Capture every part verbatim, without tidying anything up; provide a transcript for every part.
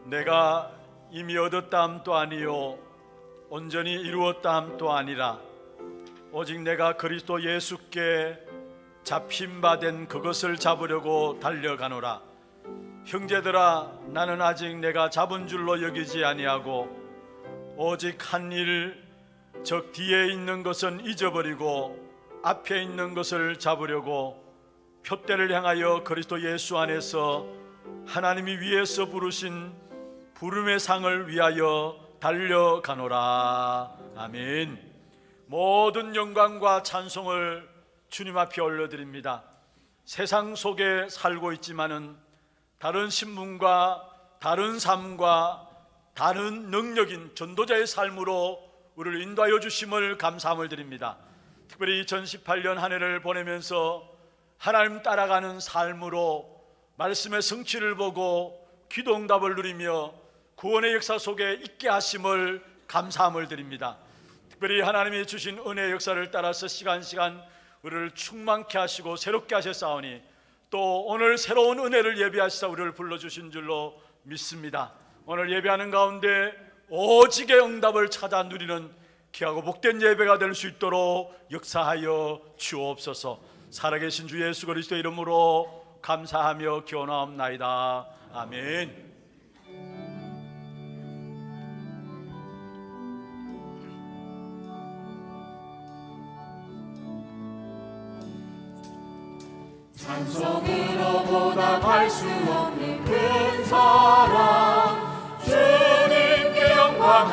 내가 이미 얻었다함도 아니요 온전히 이루었다함도 아니라 오직 내가 그리스도 예수께 잡힌 바 된 그것을 잡으려고 달려가노라. 형제들아, 나는 아직 내가 잡은 줄로 여기지 아니하고 오직 한 일, 즉 뒤에 있는 것은 잊어버리고 앞에 있는 것을 잡으려고 표대를 향하여 그리스도 예수 안에서 하나님이 위에서 부르신 부름의 상을 위하여 달려가노라. 아멘. 모든 영광과 찬송을 주님 앞에 올려드립니다. 세상 속에 살고 있지만은 다른 신분과 다른 삶과 다른 능력인 전도자의 삶으로 우리를 인도하여 주심을 감사함을 드립니다. 특별히 이천십팔 년 한 해를 보내면서 하나님 따라가는 삶으로 말씀의 성취를 보고 기도응답을 누리며 구원의 역사 속에 있게 하심을 감사함을 드립니다. 특별히 하나님이 주신 은혜의 역사를 따라서 시간시간 우리를 충만케 하시고 새롭게 하셨사오니 또 오늘 새로운 은혜를 예비하시사 우리를 불러주신 줄로 믿습니다. 오늘 예배하는 가운데 오직의 응답을 찾아 누리는 귀하고 복된 예배가 될 수 있도록 역사하여 주옵소서. 살아계신 주 예수 그리스도의 이름으로 감사하며 기원하옵나이다. 아멘. 찬송으로 보답할 수 없는 큰 사랑, 주님께 영광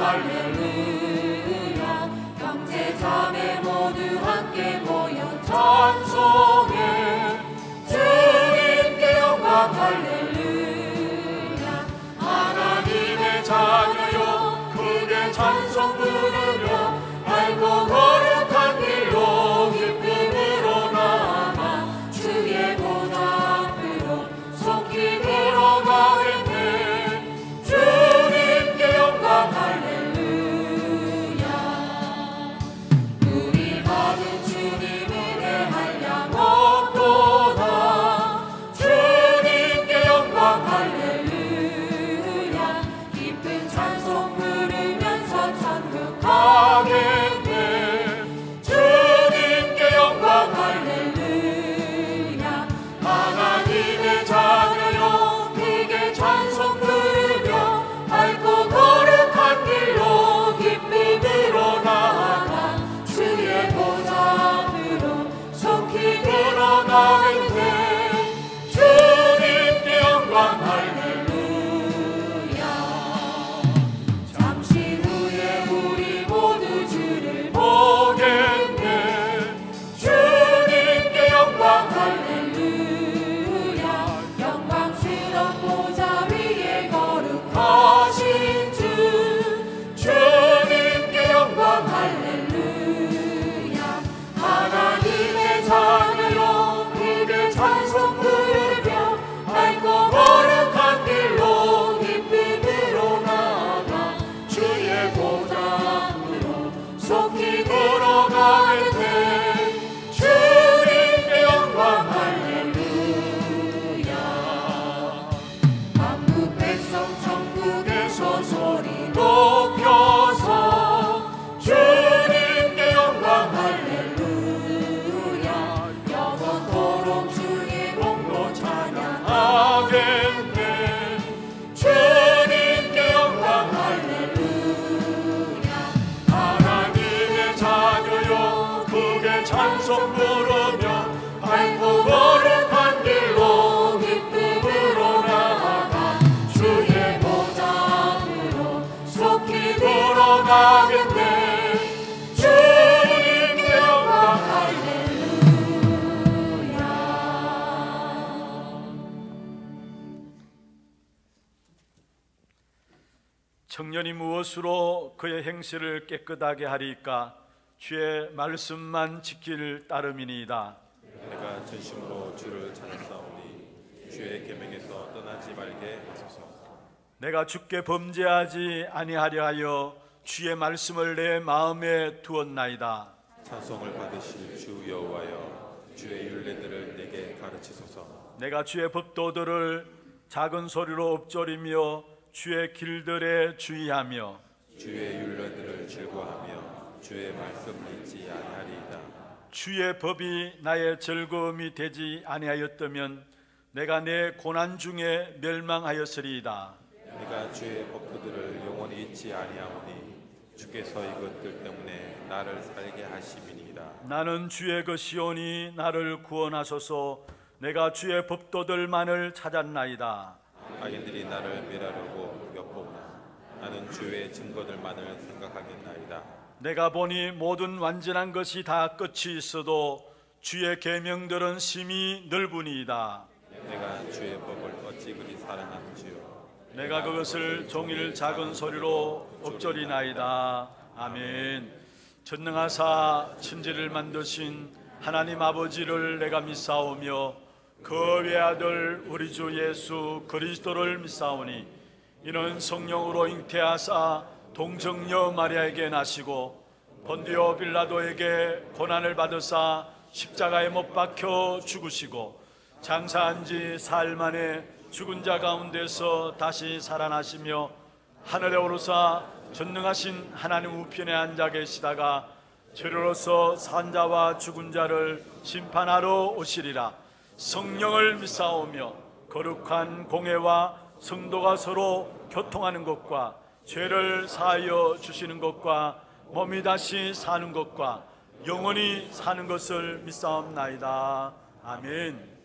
할렐루야. 형제 자매 모두 함께 모여 찬송해, 주님께 영광 할렐루야. 하나님의 자녀여 크게 찬송 부르며 알고 거룩한 길로 기쁨으로 나아가 주의 보좌 앞으로 속히 걸어가겠네. 주님께 영광 할렐루야. 우리 받은 주님 은혜 한량 없도다. 주님께 영광 할렐루야. 기쁜 찬송 부르면서 천국 가겠네. 주님께 영광 할렐루야. 하나님의 자녀여 크게 찬송 부르며 밝고 거룩한 길로 기쁨으로 나아가 주의 보좌 앞으로 속히 걸어가겠네. 주님께 영광 할렐루야. 잠시 후에 우리 모두 주를 보겠네. 주님께 영광 할렐루야. 영광스러운 보좌 위에 거룩하신 주, 주님께 영광 할렐루야. 하나님의 자녀여 크게 찬송 부르며 밝고 거룩한 길로 기쁨으로 나아가 주의 보좌 앞으로 속히 걸어가겠네. 주님께 영광 할렐루야. 만국 백성 천국에서 소리 높여서 주님께 영광 할렐루야. 영원토록 주의 공로 찬양하겠네. 주님께 영광 할렐루야. 하나님의 자녀여 크게 찬송 부르며 밝고 거룩한 길로 기쁨으로 나아가 주의 보좌 앞으로 속히 걸어가겠네. 주님께 영광 할렐루야. 청년이 무엇으로 그의 행실을 깨끗하게 하리까? 주의 말씀만 지킬 따름이니이다. 내가 진심으로 주를 찾았사오니 주의 계명에서 떠나지 말게 하소서. 내가 주께 범죄하지 아니하려 하여 주의 말씀을 내 마음에 두었나이다. 찬송을 받으실 주 여호와여 주의 율례들을 내게 가르치소서. 내가 주의 법도들을 작은 소리로 읊조리며 주의 길들에 주의하며 주의 율례들을 즐거워하며 주의 말씀을 잊지 아니하리이다. 주의 법이 나의 즐거움이 되지 아니하였다면 내가 내 고난 중에 멸망하였으리이다. 내가 주의 법도들을 영원히 잊지 아니하오니 주께서 이것들 때문에 나를 살게 하심이니이다. 나는 주의 것이오니 나를 구원하소서. 내가 주의 법도들만을 찾았나이다. 악인들이 나를 멸하려고 엿보구나. 나는 주의 증거들만을 생각하겠나이다. 내가 보니 모든 완전한 것이 다 끝이 있어도 주의 계명들은 심히 넓으니이다. 내가 주의 법을 어찌 그리 사랑하는지요. 내가 그것을 종일 작은 소리로 읊조리나이다. 아멘. 전능하사 천지를 만드신 하나님 아버지를 내가 믿사오며 그 외아들 우리 주 예수 그리스도를 믿사오니 이는 성령으로 잉태하사 동정녀 마리아에게 나시고 본디오 빌라도에게 고난을 받으사 십자가에 못 박혀 죽으시고 장사한 지 사흘 만에 죽은 자 가운데서 다시 살아나시며 하늘에 오르사 전능하신 하나님 우편에 앉아 계시다가 죄로서 산 자와 죽은 자를 심판하러 오시리라. 성령을 믿사오며 거룩한 공회와 성도가 서로 교통하는 것과 죄를 사하여 주시는 것과 몸이 다시 사는 것과 영원히 사는 것을 믿사옵나이다. 아멘.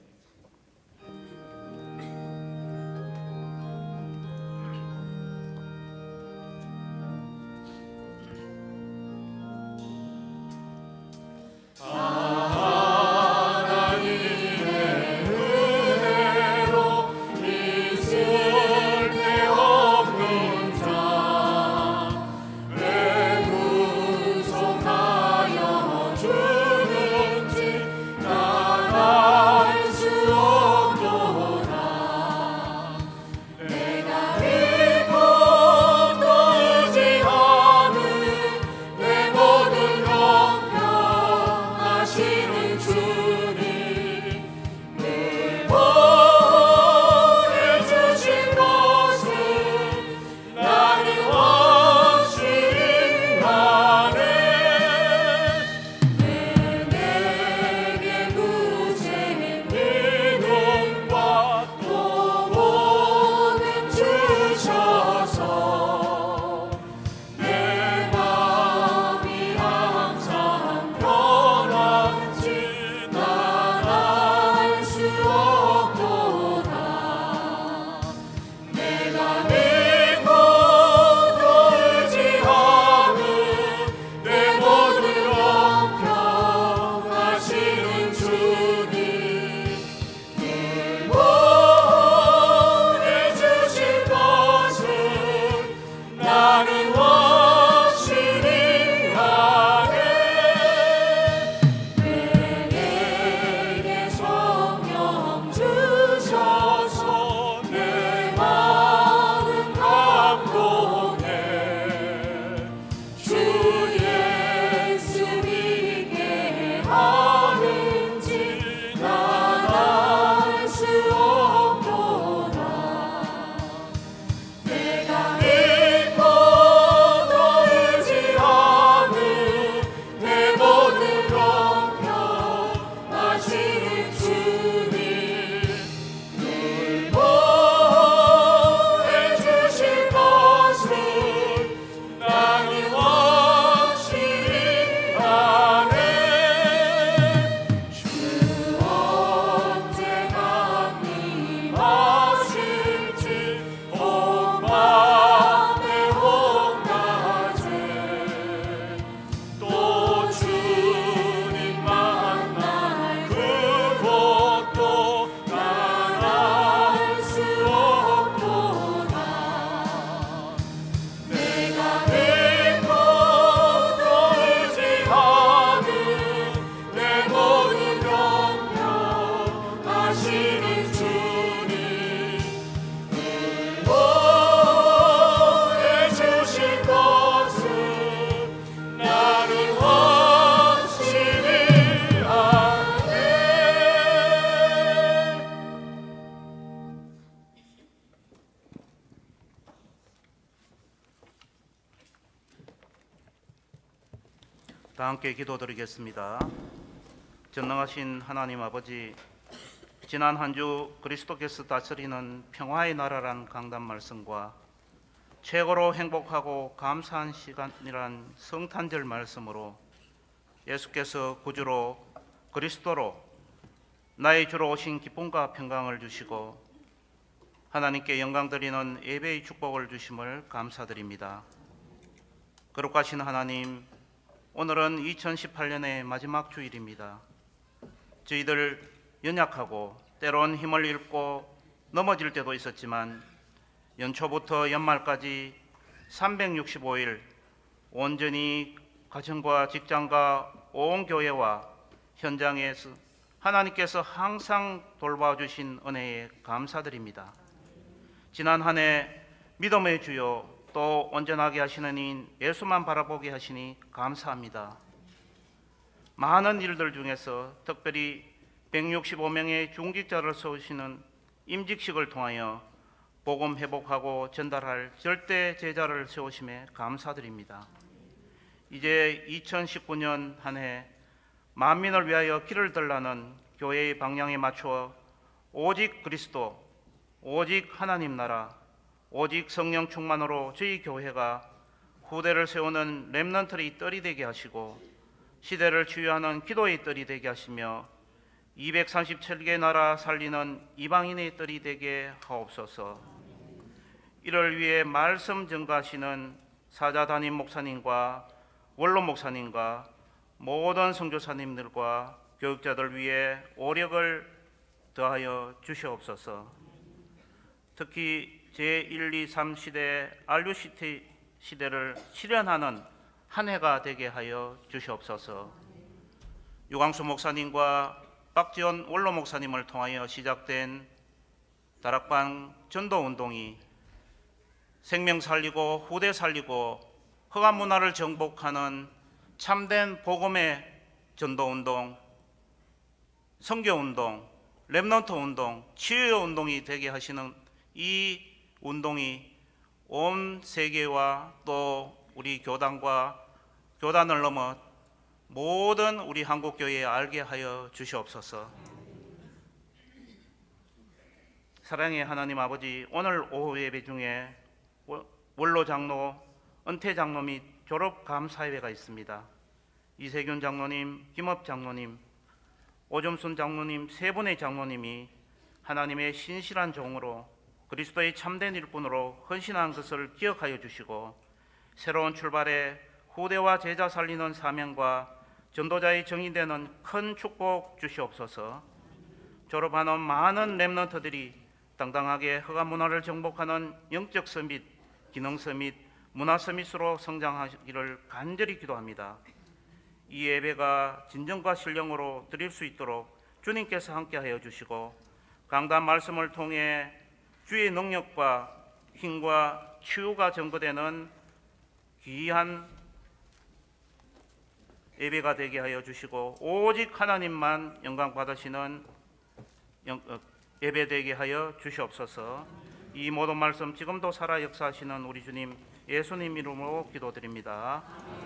나 다 함께 기도드리겠습니다. 전능하신 하나님 아버지, 지난 한 주 그리스도께서 다스리는 평화의 나라란 강단 말씀과 최고로 행복하고 감사한 시간이란 성탄절 말씀으로 예수께서 구주로 그리스도로 나의 주로 오신 기쁨과 평강을 주시고 하나님께 영광 드리는 예배의 축복을 주심을 감사드립니다. 거룩하신 하나님, 오늘은 이천십팔 년의 마지막 주일입니다. 저희들 연약하고 때론 힘을 잃고 넘어질 때도 있었지만 연초부터 연말까지 삼백육십오 일 온전히 가정과 직장과 온 교회와 현장에서 하나님께서 항상 돌봐주신 은혜에 감사드립니다. 지난 한 해 믿음의 주요 또 온전하게 하시는 인 예수만 바라보게 하시니 감사합니다. 많은 일들 중에서 특별히 백육십오 명의 중직자를 세우시는 임직식을 통하여 복음 회복하고 전달할 절대 제자를 세우심에 감사드립니다. 이제 이천십구 년 한 해 만민을 위하여 길을 들라는 교회의 방향에 맞추어 오직 그리스도, 오직 하나님 나라, 오직 성령 충만으로 저희 교회가 후대를 세우는 렘넌트의 뜰이 되게 하시고 시대를 치유하는 기도의 뜰이 되게 하시며 이백삼십칠 개 나라 살리는 이방인의 뜰이 되게 하옵소서. 이를 위해 말씀 전가하시는 사자 담임 목사님과 원로 목사님과 모든 선교사님들과 교육자들 위해 오력을 더하여 주시옵소서. 특히 제일, 이, 삼 시대 알유시티 시대를 실현하는 한 해가 되게 하여 주시옵소서. 유광수 목사님과 박지원 원로 목사님을 통하여 시작된 다락방 전도운동이 생명 살리고 후대 살리고 허가 문화를 정복하는 참된 복음의 전도운동, 선교운동, 렘넌트 운동, 치유의 운동이 되게 하시는 이 운동이 온 세계와 또 우리 교단과 교단을 넘어 모든 우리 한국교회에 알게 하여 주시옵소서. 사랑의 하나님 아버지, 오늘 오후 예배 중에 원로 장로, 은퇴 장로 및 졸업 감사 예배가 있습니다. 이세균 장로님, 김업 장로님, 오점순 장로님 세 분의 장로님이 하나님의 신실한 종으로 그리스도의 참된 일꾼으로 헌신한 것을 기억하여 주시고 새로운 출발에 후대와 제자 살리는 사명과 전도자의 정의되는 큰 축복 주시옵소서. 졸업하는 많은 렘넌트들이 당당하게 허가 문화를 정복하는 영적 서밋, 기능 서밋, 문화 서밋으로 성장하기를 간절히 기도합니다. 이 예배가 진정과 신령으로 드릴 수 있도록 주님께서 함께하여 주시고 강단 말씀을 통해 주의 능력과 힘과 치유가 증거되는 귀한 예배가 되게 하여 주시고 오직 하나님만 영광 받으시는 예배 되게 하여 주시옵소서. 이 모든 말씀 지금도 살아 역사하시는 우리 주님 예수님 이름으로 기도드립니다.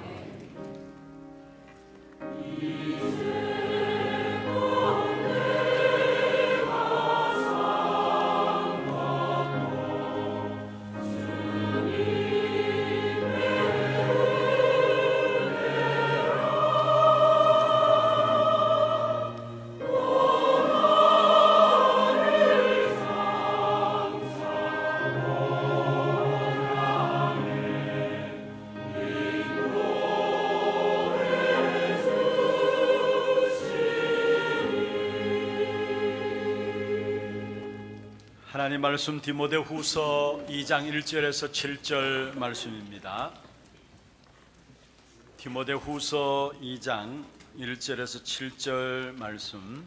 하나님 말씀 디모데후서 이 장 일 절에서 칠 절 말씀입니다. 디모데후서 이 장 일 절에서 칠 절 말씀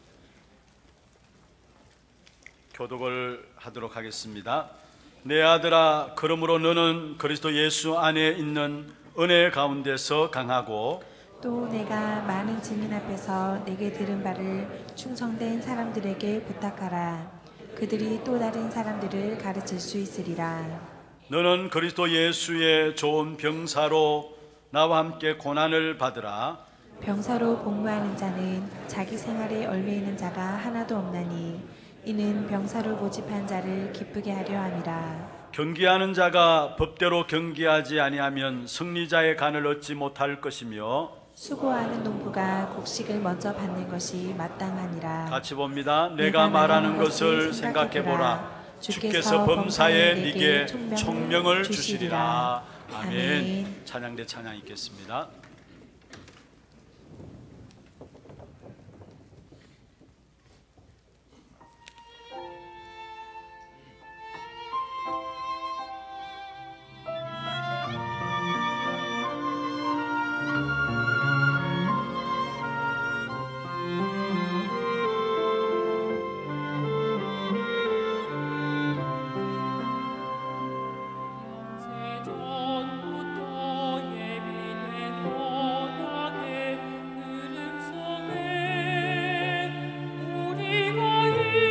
교독을 하도록 하겠습니다. 내 아들아, 그러므로 너는 그리스도 예수 안에 있는 은혜 가운데서 강하고 또 내가 많은 증인 앞에서 내게 들은 바를 충성된 사람들에게 부탁하라. 그들이 또 다른 사람들을 가르칠 수 있으리라. 너는 그리스도 예수의 좋은 병사로 나와 함께 고난을 받으라. 병사로 복무하는 자는 자기 생활에 얽매이는 자가 하나도 없나니 이는 병사로 모집한 자를 기쁘게 하려 함이라. 경기하는 자가 법대로 경기하지 아니하면 승리자의 간을 얻지 못할 것이며 수고하는 농부가 곡식을 먼저 받는 것이 마땅하니라. 같이 봅니다. 내가 말하는 것을 생각해 보라. 주께서 범사에 네게 총명을 주시리라. 아멘. 찬양대 찬양 있겠습니다. 전부터 예비된 언약의 흐름성에 우리가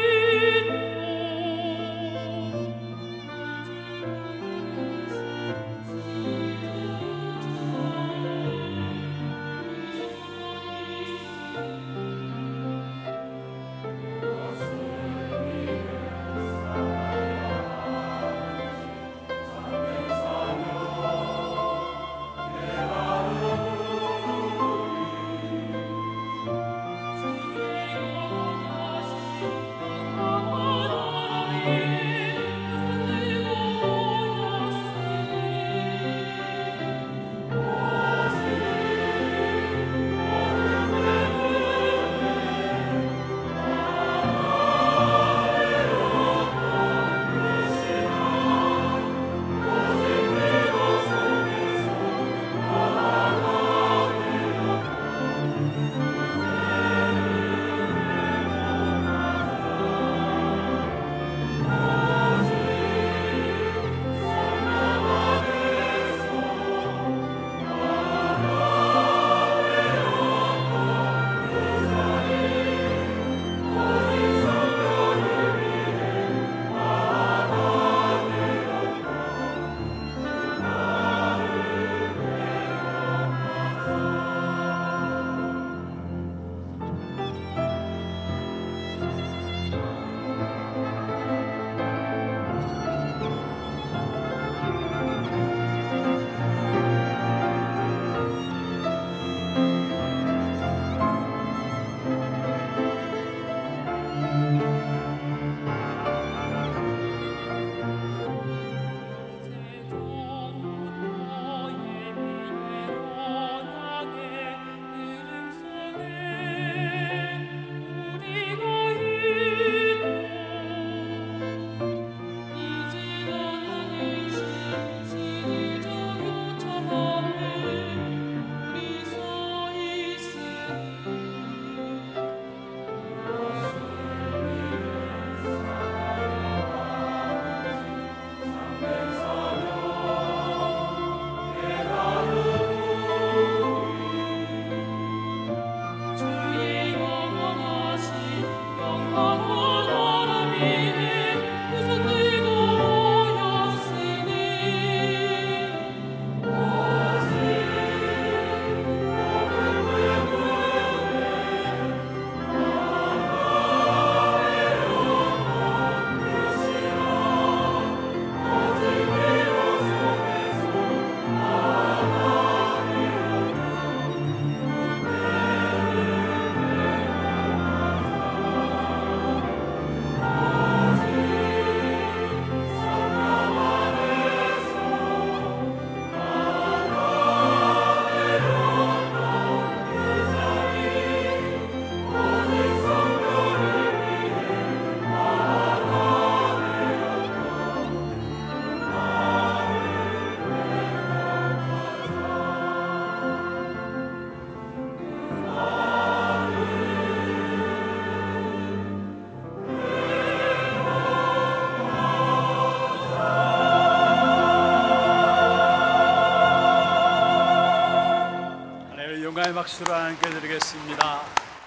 박수로 하나님께 드리겠습니다.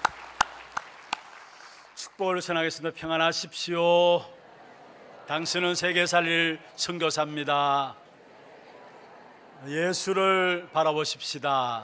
축복을 전하겠습니다. 평안하십시오. 당신은 세계 살릴 선교사입니다. 예수를 바라보십시다.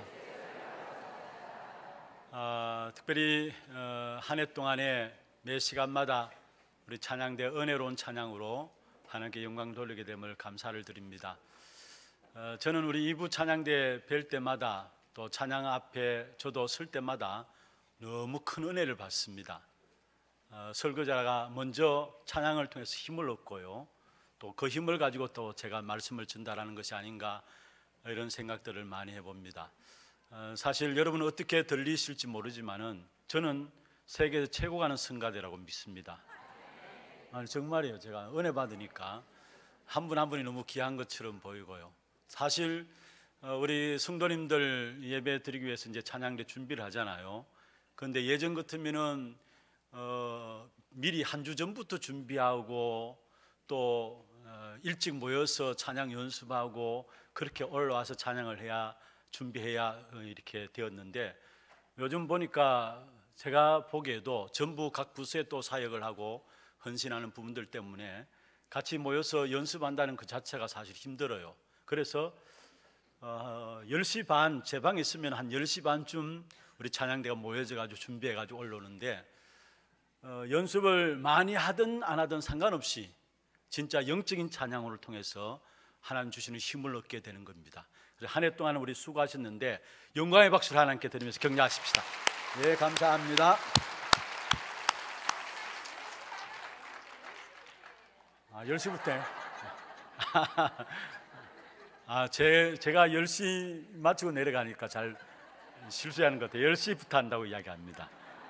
어, 특별히 어, 한 해 동안에 매 시간마다 우리 찬양대 은혜로운 찬양으로 하나님께 영광 돌리게 됨을 감사를 드립니다. 어, 저는 우리 이부 찬양대 뵐 때마다 또 찬양 앞에 저도 설 때마다 너무 큰 은혜를 받습니다. 어, 설교자가 먼저 찬양을 통해서 힘을 얻고요, 또 그 힘을 가지고 또 제가 말씀을 전달하는 것이 아닌가 이런 생각들을 많이 해봅니다. 어, 사실 여러분은 어떻게 들리실지 모르지만은 저는 세계에서 최고 가는 성가대라고 믿습니다. 아니 정말이에요. 제가 은혜 받으니까 한 분 한 분이 너무 귀한 것처럼 보이고요. 사실 어, 우리 성도님들 예배 드리기 위해서 이제 찬양대 준비를 하잖아요. 그런데 예전 같으면은 어, 미리 한 주 전부터 준비하고 또 어, 일찍 모여서 찬양 연습하고 그렇게 올라와서 찬양을 해야 준비해야 이렇게 되었는데, 요즘 보니까 제가 보기에도 전부 각 부서에 또 사역을 하고 헌신하는 부분들 때문에 같이 모여서 연습한다는 그 자체가 사실 힘들어요. 그래서 어, 열 시 반, 제 방에 있으면 한 열 시 반쯤 우리 찬양대가 모여져 가지고 준비해 가지고 올라오는데, 어, 연습을 많이 하든 안 하든 상관없이 진짜 영적인 찬양을 통해서 하나님 주시는 힘을 얻게 되는 겁니다. 그래서 한 해 동안 우리 수고하셨는데 영광의 박수를 하나님께 드리면서 격려하십시다. 예, 감사합니다. 아, 열 시부터 아, 제, 제가 열 시 마치고 내려가니까 잘 실수하는 것 같아요. 열 시부터 한다고 이야기합니다.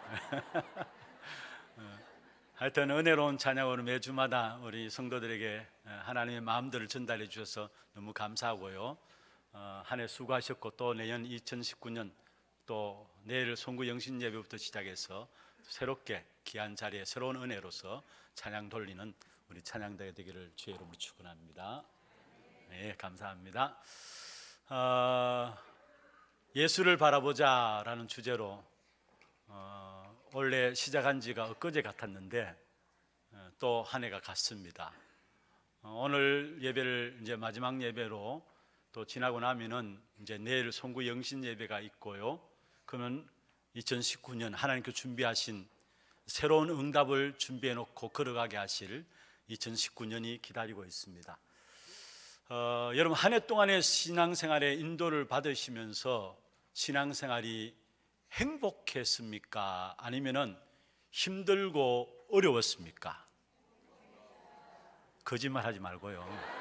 하여튼 은혜로운 찬양으로 매주마다 우리 성도들에게 하나님의 마음들을 전달해 주셔서 너무 감사하고요. 어, 한 해 수고하셨고 또 내년 이천십구 년 또 내일 송구 영신 예배부터 시작해서 새롭게 귀한 자리에 새로운 은혜로서 찬양 돌리는 우리 찬양대가 되기를 주의 이름으로 축원합니다. 네, 감사합니다. 어, 예수를 바라보자라는 주제로 어, 원래 시작한 지가 엊그제 같았는데 어, 또 한 해가 갔습니다. 어, 오늘 예배를 이제 마지막 예배로 또 지나고 나면은 이제 내일 송구 영신 예배가 있고요. 그러면 이천십구 년 하나님께 준비하신 새로운 응답을 준비해 놓고 걸어가게 하실 이천십구 년이 기다리고 있습니다. 어, 여러분 한 해 동안의 신앙생활의 인도를 받으시면서 신앙생활이 행복했습니까? 아니면은 힘들고 어려웠습니까? 거짓말하지 말고요.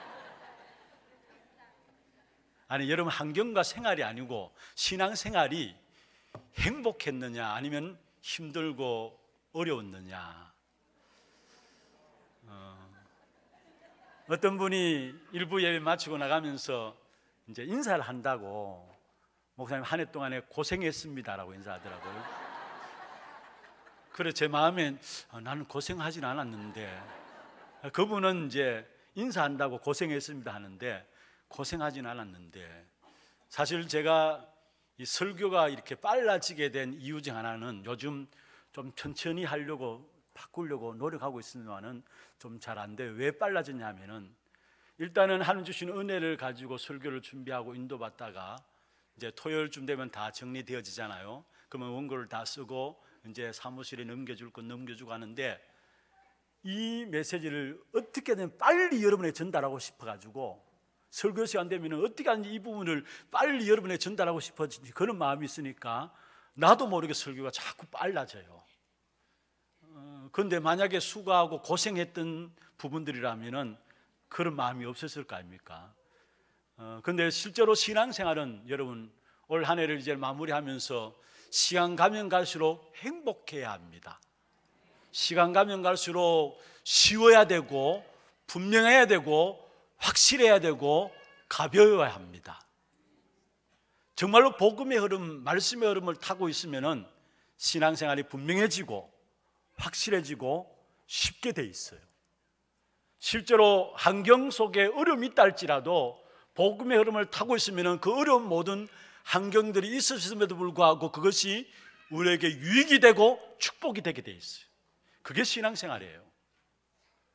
아니 여러분 환경과 생활이 아니고 신앙생활이 행복했느냐 아니면 힘들고 어려웠느냐. 어, 어떤 분이 일부 예배 마치고 나가면서 이제 인사를 한다고 목사님 한 해 동안에 고생했습니다라고 인사하더라고요. 그래 제 마음엔 아, 나는 고생하진 않았는데, 그분은 이제 인사한다고 고생했습니다 하는데 고생하진 않았는데, 사실 제가 이 설교가 이렇게 빨라지게 된 이유 중 하나는 요즘 좀 천천히 하려고 바꾸려고 노력하고 있으면은 좀 잘 안 돼요. 왜 빨라졌냐 하면은 일단은 하나님 주신 은혜를 가지고 설교를 준비하고 인도받다가 이제 토요일쯤 되면 다 정리되어지잖아요. 그러면 원고를 다 쓰고 이제 사무실에 넘겨줄 건 넘겨주고 하는데, 이 메시지를 어떻게든 빨리 여러분에게 전달하고 싶어가지고 설교 시간 되면 어떻게 하는지 이 부분을 빨리 여러분에게 전달하고 싶어 그런 마음이 있으니까 나도 모르게 설교가 자꾸 빨라져요. 어, 그런데 만약에 수고하고 고생했던 부분들이라면은 그런 마음이 없었을 거 아닙니까? 어, 근데 실제로 신앙생활은 여러분 올 한 해를 이제 마무리하면서 시간 가면 갈수록 행복해야 합니다. 시간 가면 갈수록 쉬워야 되고 분명해야 되고 확실해야 되고 가벼워야 합니다. 정말로 복음의 흐름, 말씀의 흐름을 타고 있으면은 신앙생활이 분명해지고 확실해지고 쉽게 돼 있어요. 실제로 환경 속에 어려움이 있다 할지라도 복음의 흐름을 타고 있으면 그 어려운 모든 환경들이 있었음에도 불구하고 그것이 우리에게 유익이 되고 축복이 되게 돼 있어요. 그게 신앙생활이에요.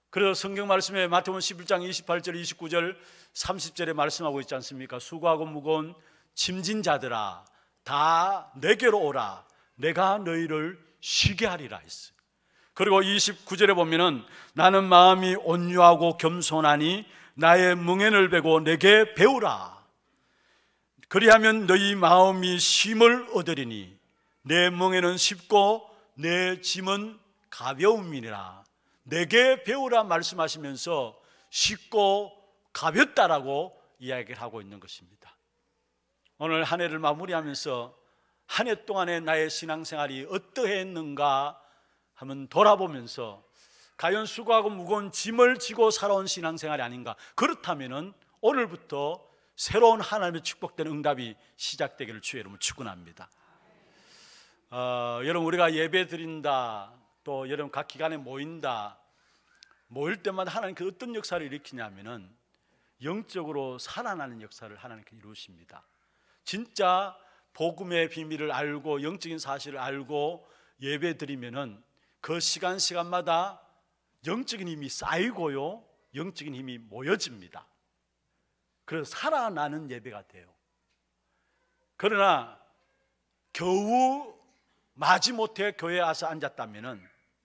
그래서 성경 말씀에 마태복음 십일 장 이십팔 절 이십구 절 삼십 절에 말씀하고 있지 않습니까? 수고하고 무거운 짐진 자들아 다 내게로 오라 내가 너희를 쉬게 하리라 했어요. 그리고 이십구 절에 보면은 나는 마음이 온유하고 겸손하니 나의 멍에를 베고 내게 배우라. 그리하면 너희 마음이 쉼을 얻으리니 내 멍에는 쉽고 내 짐은 가벼움이니라. 내게 배우라 말씀하시면서 쉽고 가볍다라고 이야기를 하고 있는 것입니다. 오늘 한 해를 마무리하면서 한 해 동안의 나의 신앙생활이 어떠했는가 하면 돌아보면서 과연 수고하고 무거운 짐을 지고 살아온 신앙생활이 아닌가. 그렇다면 오늘부터 새로운 하나님의 축복된 응답이 시작되기를 주의 이름으로 축원합니다. 어, 여러분 우리가 예배 드린다, 또 여러분 각 기간에 모인다, 모일 때마다 하나님께서 어떤 역사를 일으키냐면은 영적으로 살아나는 역사를 하나님께서 이루십니다. 진짜 복음의 비밀을 알고 영적인 사실을 알고 예배 드리면은 그 시간 시간마다 영적인 힘이 쌓이고요, 영적인 힘이 모여집니다. 그래서 살아나는 예배가 돼요. 그러나 겨우 마지못해 교회에 와서 앉았다면은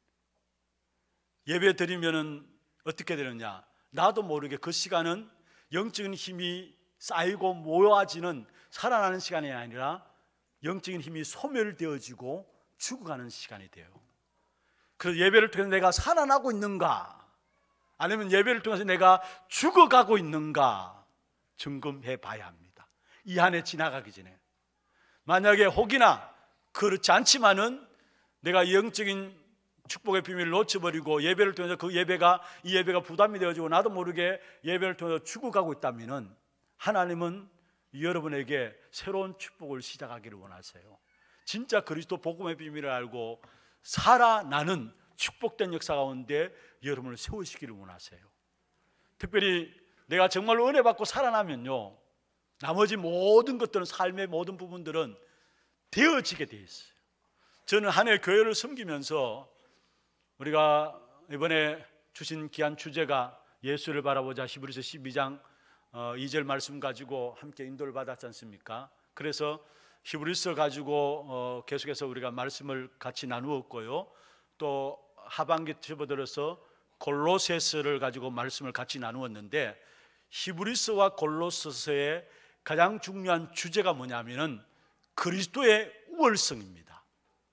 예배 드리면은 어떻게 되느냐? 나도 모르게 그 시간은 영적인 힘이 쌓이고 모여지는 살아나는 시간이 아니라 영적인 힘이 소멸되어지고 죽어가는 시간이 돼요. 그래서 예배를 통해서 내가 살아나고 있는가, 아니면 예배를 통해서 내가 죽어가고 있는가 점검해 봐야 합니다. 이 한 해 지나가기 전에. 만약에 혹이나 그렇지 않지만은 내가 영적인 축복의 비밀을 놓쳐버리고 예배를 통해서 그 예배가 이 예배가 부담이 되어지고 나도 모르게 예배를 통해서 죽어가고 있다면은 하나님은 여러분에게 새로운 축복을 시작하기를 원하세요. 진짜 그리스도 복음의 비밀을 알고 살아나는 축복된 역사 가운데 여러분을 세우시기를 원하세요. 특별히 내가 정말로 은혜 받고 살아나면요, 나머지 모든 것들은, 삶의 모든 부분들은 되어지게 돼 있어요. 저는 한 해 교회를 섬기면서 우리가 이번에 주신 귀한 주제가 예수를 바라보자, 히브리서 십이 장 이 절 말씀 가지고 함께 인도를 받았지 않습니까? 그래서 히브리서 가지고 계속해서 우리가 말씀을 같이 나누었고요, 또 하반기 접어들어서 골로새서를 가지고 말씀을 같이 나누었는데, 히브리서와 골로새서의 가장 중요한 주제가 뭐냐면은 그리스도의 우월성입니다.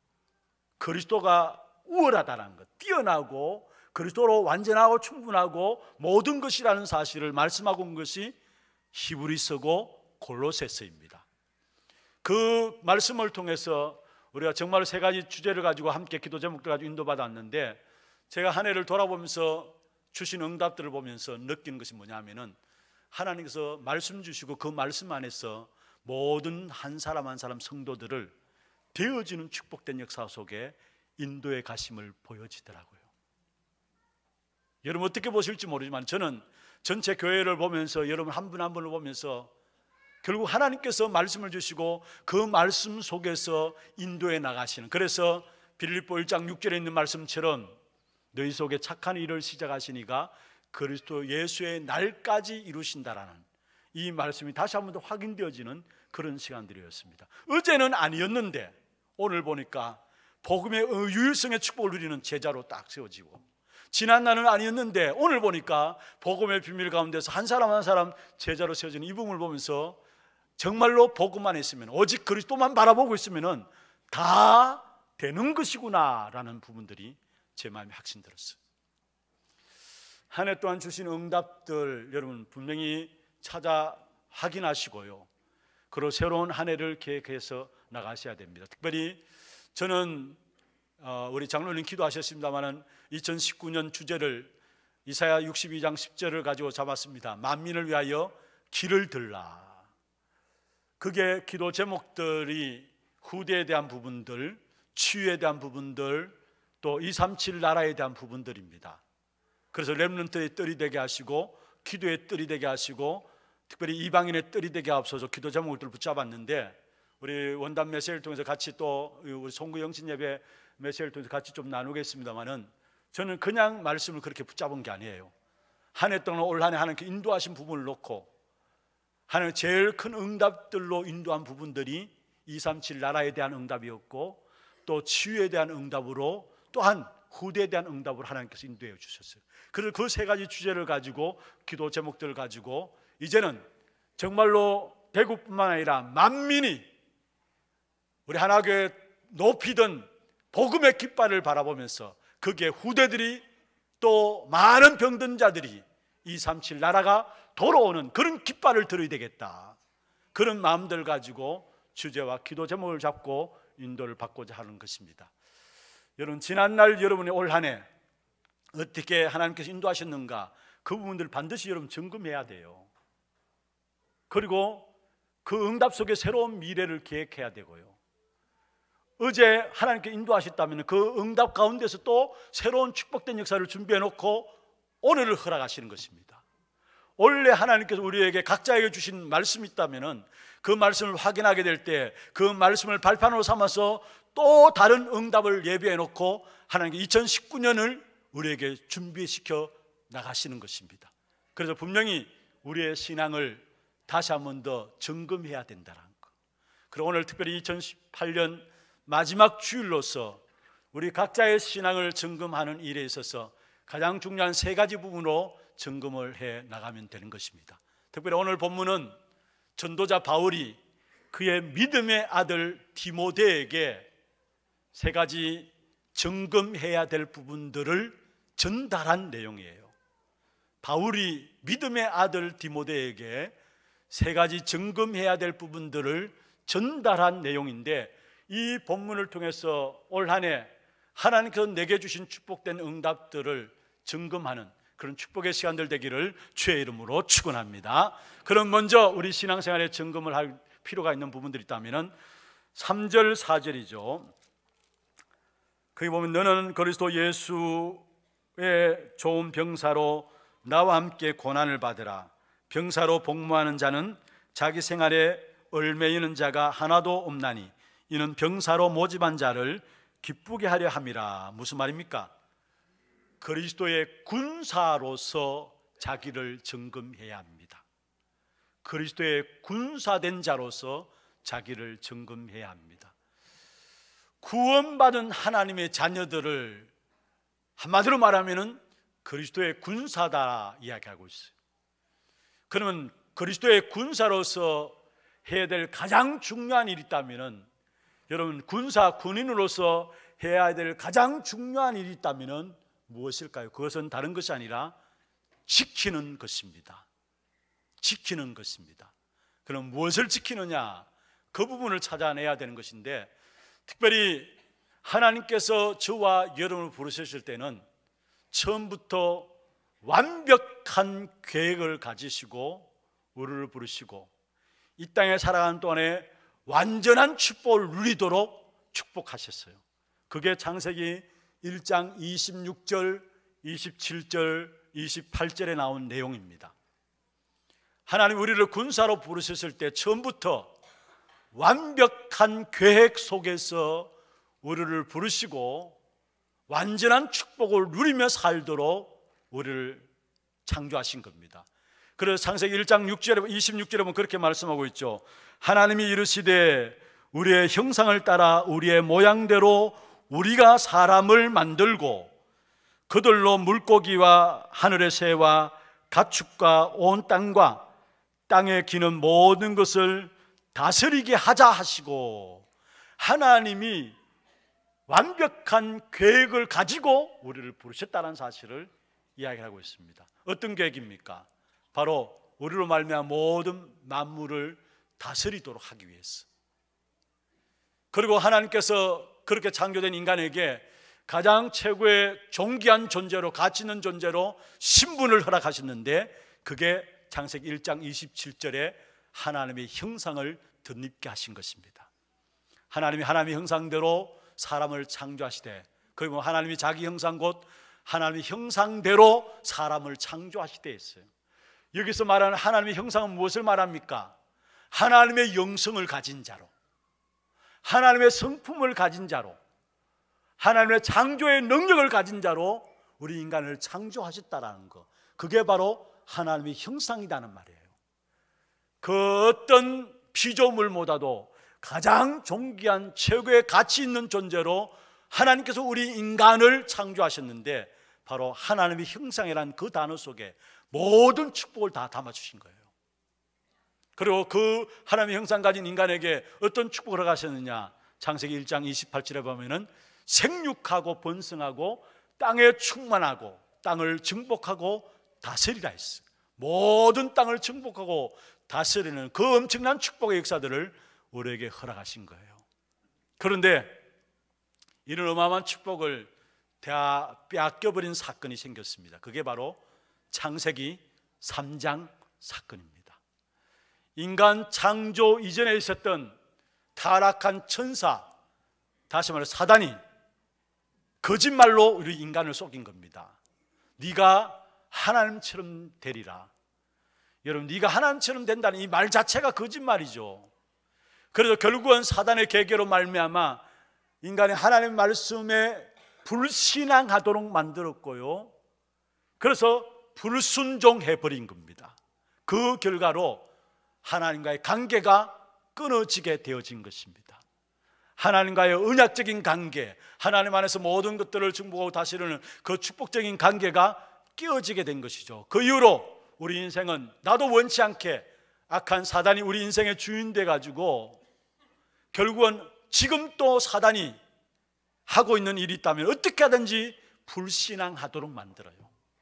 그리스도가 우월하다는 것, 뛰어나고 그리스도로 완전하고 충분하고 모든 것이라는 사실을 말씀하고 온 것이 히브리서고 골로새서입니다. 그 말씀을 통해서 우리가 정말 세 가지 주제를 가지고 함께 기도 제목들 가지고 인도받았는데, 제가 한 해를 돌아보면서 주신 응답들을 보면서 느끼는 것이 뭐냐면은 하나님께서 말씀 주시고 그 말씀 안에서 모든 한 사람 한 사람 성도들을 되어지는 축복된 역사 속에 인도에 가심을 보여지더라고요. 여러분 어떻게 보실지 모르지만 저는 전체 교회를 보면서, 여러분 한 분 한 분을 보면서 결국 하나님께서 말씀을 주시고 그 말씀 속에서 인도에 나가시는, 그래서 빌립보 일 장 육 절에 있는 말씀처럼 너희 속에 착한 일을 시작하시니가 그리스도 예수의 날까지 이루신다라는 이 말씀이 다시 한 번 더 확인되어지는 그런 시간들이었습니다. 어제는 아니었는데 오늘 보니까 복음의 유일성의 축복을 누리는 제자로 딱 세워지고, 지난 날은 아니었는데 오늘 보니까 복음의 비밀 가운데서 한 사람 한 사람 제자로 세워지는 이 부분을 보면서 정말로 복음만 있으면, 오직 그리스도만 바라보고 있으면 다 되는 것이구나 라는 부분들이 제 마음에 확신들었어요. 한 해 동안 주신 응답들 여러분 분명히 찾아 확인하시고요, 그리고 새로운 한 해를 계획해서 나가셔야 됩니다. 특별히 저는 우리 장로님 기도하셨습니다마는 이천십구 년 주제를 이사야 육십이 장 십 절을 가지고 잡았습니다. 만민을 위하여 길을 들라. 그게 기도 제목들이 후대에 대한 부분들, 치유에 대한 부분들, 또 이백삼십칠 나라에 대한 부분들입니다. 그래서 렘넌트의 뜰이 되게 하시고 기도의 뜰이 되게 하시고 특별히 이방인의 뜰이 되게 앞서서 기도 제목을 붙잡았는데, 우리 원단 메시지를 통해서 같이 또 우리 송구 영신 예배 메시지를 통해서 같이 좀 나누겠습니다만은 저는 그냥 말씀을 그렇게 붙잡은 게 아니에요. 한 해 동안 올 한 해 하나님께 인도하신 부분을 놓고 하나님 제일 큰 응답들로 인도한 부분들이 이삼칠 나라에 대한 응답이었고, 또 치유에 대한 응답으로, 또한 후대에 대한 응답으로 하나님께서 인도해 주셨어요. 그래서 그 세 가지 주제를 가지고, 기도 제목들을 가지고 이제는 정말로 대구뿐만 아니라 만민이 우리 하나교회 높이던 복음의 깃발을 바라보면서 거기에 후대들이, 또 많은 병든 자들이 이삼칠 나라가 돌아오는 그런 깃발을 들어야 되겠다, 그런 마음들 가지고 주제와 기도 제목을 잡고 인도를 받고자 하는 것입니다. 여러분, 지난날 여러분이 올 한 해 어떻게 하나님께서 인도하셨는가, 그 부분들을 반드시 여러분 점검해야 돼요. 그리고 그 응답 속에 새로운 미래를 계획해야 되고요. 어제 하나님께 인도하셨다면 그 응답 가운데서 또 새로운 축복된 역사를 준비해 놓고 오늘을 허락하시는 것입니다. 원래 하나님께서 우리에게 각자에게 주신 말씀이 있다면 그 말씀을 확인하게 될 때 그 말씀을 발판으로 삼아서 또 다른 응답을 예비해 놓고 하나님께 이천십구 년을 우리에게 준비시켜 나가시는 것입니다. 그래서 분명히 우리의 신앙을 다시 한 번 더 점검해야 된다는 것. 그리고 오늘 특별히 이천십팔 년 마지막 주일로서 우리 각자의 신앙을 점검하는 일에 있어서 가장 중요한 세 가지 부분으로 점검을 해 나가면 되는 것입니다. 특별히 오늘 본문은 전도자 바울이 그의 믿음의 아들 디모데에게 세 가지 점검해야 될 부분들을 전달한 내용이에요. 바울이 믿음의 아들 디모데에게 세 가지 점검해야 될 부분들을 전달한 내용인데, 이 본문을 통해서 올 한 해 하나님께서 내게 주신 축복된 응답들을 점검하는 그런 축복의 시간들 되기를 주의 이름으로 축원합니다. 그럼 먼저 우리 신앙생활에 점검을 할 필요가 있는 부분들이 있다면 삼 절 사 절이죠. 거기 보면 너는 그리스도 예수의 좋은 병사로 나와 함께 고난을 받으라. 병사로 복무하는 자는 자기 생활에 얽매이는 자가 하나도 없나니 이는 병사로 모집한 자를 기쁘게 하려 함이라. 무슨 말입니까? 그리스도의 군사로서 자기를 점검해야 합니다. 그리스도의 군사된 자로서 자기를 점검해야 합니다. 구원받은 하나님의 자녀들을 한마디로 말하면 그리스도의 군사다 이야기하고 있어요. 그러면 그리스도의 군사로서 해야 될 가장 중요한 일이 있다면, 여러분 군사 군인으로서 해야 될 가장 중요한 일이 있다면 무엇일까요? 그것은 다른 것이 아니라 지키는 것입니다. 지키는 것입니다. 그럼 무엇을 지키느냐? 그 부분을 찾아내야 되는 것인데, 특별히 하나님께서 저와 여러분을 부르셨을 때는 처음부터 완벽한 계획을 가지시고 우리를 부르시고 이 땅에 살아가는 동안에 완전한 축복을 누리도록 축복하셨어요. 그게 창세기 일 장 이십육 절, 이십칠 절, 이십팔 절에 나온 내용입니다. 하나님 우리를 군사로 부르셨을 때 처음부터 완벽한 계획 속에서 우리를 부르시고 완전한 축복을 누리며 살도록 우리를 창조하신 겁니다. 그래서 창세기 일 장 육 절에 이십육 절에 보면 그렇게 말씀하고 있죠. 하나님이 이르시되 우리의 형상을 따라 우리의 모양대로 우리가 사람을 만들고 그들로 물고기와 하늘의 새와 가축과 온 땅과 땅에 기는 모든 것을 다스리게 하자 하시고, 하나님이 완벽한 계획을 가지고 우리를 부르셨다는 사실을 이야기하고 있습니다. 어떤 계획입니까? 바로 우리로 말미암아 모든 만물을 다스리도록 하기 위해서. 그리고 하나님께서 그렇게 창조된 인간에게 가장 최고의 존귀한 존재로, 가치 있는 존재로 신분을 허락하셨는데, 그게 창세기 일 장 이십칠 절에 하나님의 형상을 덧입게 하신 것입니다. 하나님이 하나님의 형상대로 사람을 창조하시되, 그리고 하나님이 자기 형상 곧 하나님의 형상대로 사람을 창조하시되 했어요. 여기서 말하는 하나님의 형상은 무엇을 말합니까? 하나님의 영성을 가진 자로, 하나님의 성품을 가진 자로, 하나님의 창조의 능력을 가진 자로 우리 인간을 창조하셨다라는 거, 그게 바로 하나님의 형상이라는 말이에요. 그 어떤 피조물보다도 가장 존귀한 최고의 가치 있는 존재로 하나님께서 우리 인간을 창조하셨는데, 바로 하나님의 형상이라는 그 단어 속에 모든 축복을 다 담아주신 거예요. 그리고 그 하나님의 형상 가진 인간에게 어떤 축복을 하셨느냐, 창세기 일 장 이십팔 절에 보면은 생육하고 번성하고 땅에 충만하고 땅을 정복하고 다스리라 했어요. 모든 땅을 정복하고 다스리는 그 엄청난 축복의 역사들을 우리에게 허락하신 거예요. 그런데 이런 어마어마한 축복을 다 빼앗겨버린 사건이 생겼습니다. 그게 바로 창세기 삼 장 사건입니다. 인간 창조 이전에 있었던 타락한 천사, 다시 말해 사단이 거짓말로 우리 인간을 속인 겁니다. 네가 하나님처럼 되리라. 여러분, 네가 하나님처럼 된다는 이 말 자체가 거짓말이죠. 그래서 결국은 사단의 계계로 말미암아 인간이 하나님의 말씀에 불신앙하도록 만들었고요, 그래서 불순종해버린 겁니다. 그 결과로 하나님과의 관계가 끊어지게 되어진 것입니다. 하나님과의 언약적인 관계, 하나님 안에서 모든 것들을 중보하고 다스리는 그 축복적인 관계가 깨어지게 된 것이죠. 그 이후로 우리 인생은 나도 원치 않게 악한 사단이 우리 인생의 주인 돼가지고 결국은 지금 또 사단이 하고 있는 일이 있다면 어떻게 하든지 불신앙하도록 만들어요.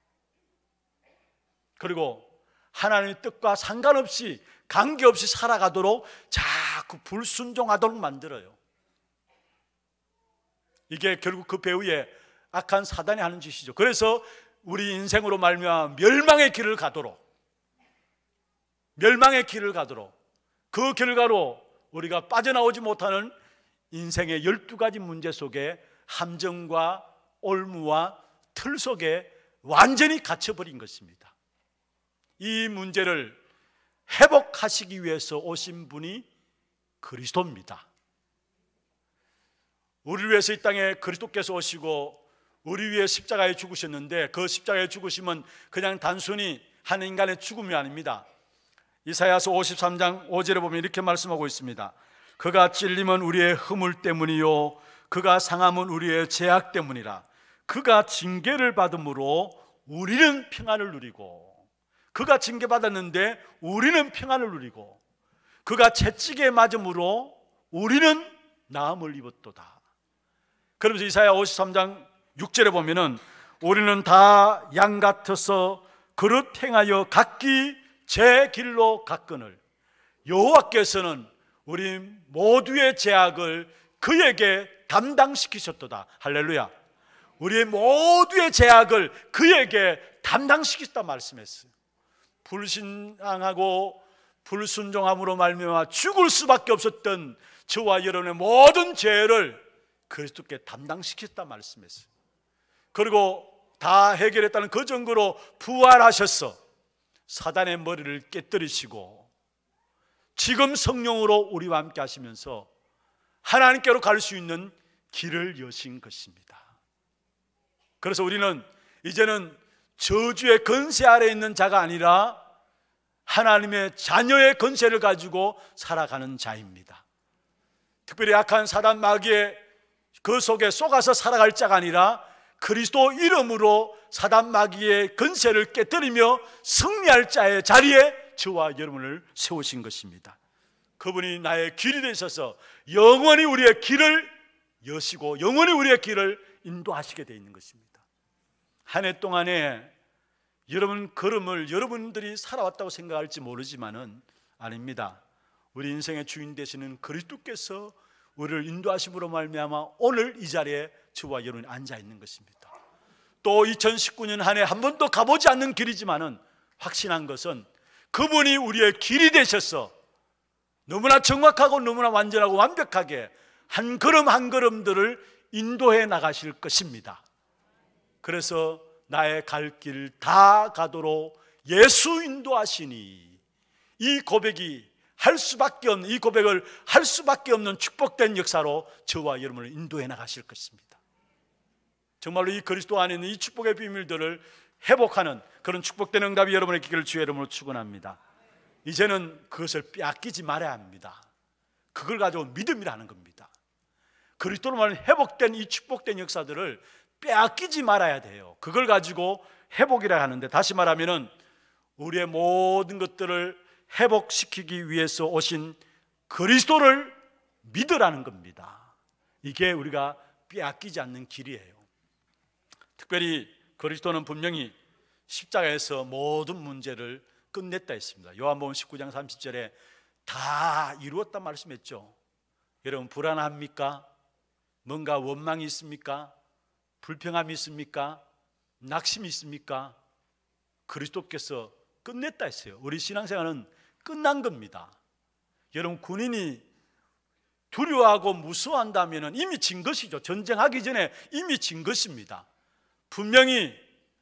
그리고 하나님의 뜻과 상관없이 관계없이 살아가도록 자꾸 불순종하도록 만들어요. 이게 결국 그 배후에 악한 사단이 하는 짓이죠. 그래서 우리 인생으로 말미암아 멸망의 길을 가도록, 멸망의 길을 가도록, 그 결과로 우리가 빠져나오지 못하는 인생의 열두 가지 문제 속에 함정과 올무와 틀 속에 완전히 갇혀버린 것입니다. 이 문제를 회복하시기 위해서 오신 분이 그리스도입니다. 우리를 위해서 이 땅에 그리스도께서 오시고 우리 위해 십자가에 죽으셨는데, 그 십자가에 죽으심은 그냥 단순히 한 인간의 죽음이 아닙니다. 이사야서 오십삼 장 오 절에 보면 이렇게 말씀하고 있습니다. 그가 찔림은 우리의 허물 때문이요 그가 상함은 우리의 죄악 때문이라. 그가 징계를 받음으로 우리는 평안을 누리고, 그가 징계받았는데 우리는 평안을 누리고, 그가 채찍에 맞음으로 우리는 나음을 입었도다. 그러면서 이사야 오십삼 장 육 절에 보면은 우리는 다 양 같아서 그릇 행하여 각기 제 길로 갔거늘 여호와께서는 우리 모두의 죄악을 그에게 담당시키셨도다. 할렐루야. 우리의 모두의 죄악을 그에게 담당시키셨다 말씀했어요. 불신앙하고 불순종함으로 말미암아 죽을 수밖에 없었던 저와 여러분의 모든 죄를 그리스도께 담당시켰다 말씀했어요. 그리고 다 해결했다는 그 증거로 부활하셔서 사단의 머리를 깨뜨리시고 지금 성령으로 우리와 함께 하시면서 하나님께로 갈 수 있는 길을 여신 것입니다. 그래서 우리는 이제는 저주의 건세 아래에 있는 자가 아니라 하나님의 자녀의 건세를 가지고 살아가는 자입니다. 특별히 악한 사단 마귀의 그 속에 속아서 살아갈 자가 아니라 그리스도 이름으로 사단 마귀의 건세를 깨뜨리며 승리할 자의 자리에 저와 여러분을 세우신 것입니다. 그분이 나의 길이 되셔서 영원히 우리의 길을 여시고 영원히 우리의 길을 인도하시게 되어 있는 것입니다. 한 해 동안에 여러분 걸음을 여러분들이 살아왔다고 생각할지 모르지만은 아닙니다. 우리 인생의 주인 되시는 그리스도께서 우리를 인도하심으로 말미암아 오늘 이 자리에 저와 여러분이 앉아 있는 것입니다. 또 이천십구 년 한 해 한 번도 가보지 않는 길이지만은 확신한 것은 그분이 우리의 길이 되셔서 너무나 정확하고 너무나 완전하고 완벽하게 한 걸음 한 걸음들을 인도해 나가실 것입니다. 그래서 나의 갈 길 다 가도록 예수 인도하시니, 이 고백이 할 수밖에 없는, 이 고백을 할 수밖에 없는 축복된 역사로 저와 여러분을 인도해 나가실 것입니다. 정말로 이 그리스도 안에 있는 이 축복의 비밀들을 회복하는 그런 축복된 응답이 여러분의 기회를 주의 이름으로 축원합니다. 이제는 그것을 빼앗기지 말아야 합니다. 그걸 가지고 믿음이라는 겁니다. 그리스도로 말하는 회복된 이 축복된 역사들을 빼앗기지 말아야 돼요. 그걸 가지고 회복이라 하는데, 다시 말하면은 우리의 모든 것들을 회복시키기 위해서 오신 그리스도를 믿으라는 겁니다. 이게 우리가 빼앗기지 않는 길이에요. 특별히 그리스도는 분명히 십자가에서 모든 문제를 끝냈다 했습니다. 요한복음 십구 장 삼십 절에 다 이루었다 말씀했죠. 여러분, 불안합니까? 뭔가 원망이 있습니까? 불평함이 있습니까? 낙심이 있습니까? 그리스도께서 끝냈다 했어요. 우리 신앙생활은 끝난 겁니다. 여러분, 군인이 두려워하고 무서워한다면 이미 진 것이죠. 전쟁하기 전에 이미 진 것입니다. 분명히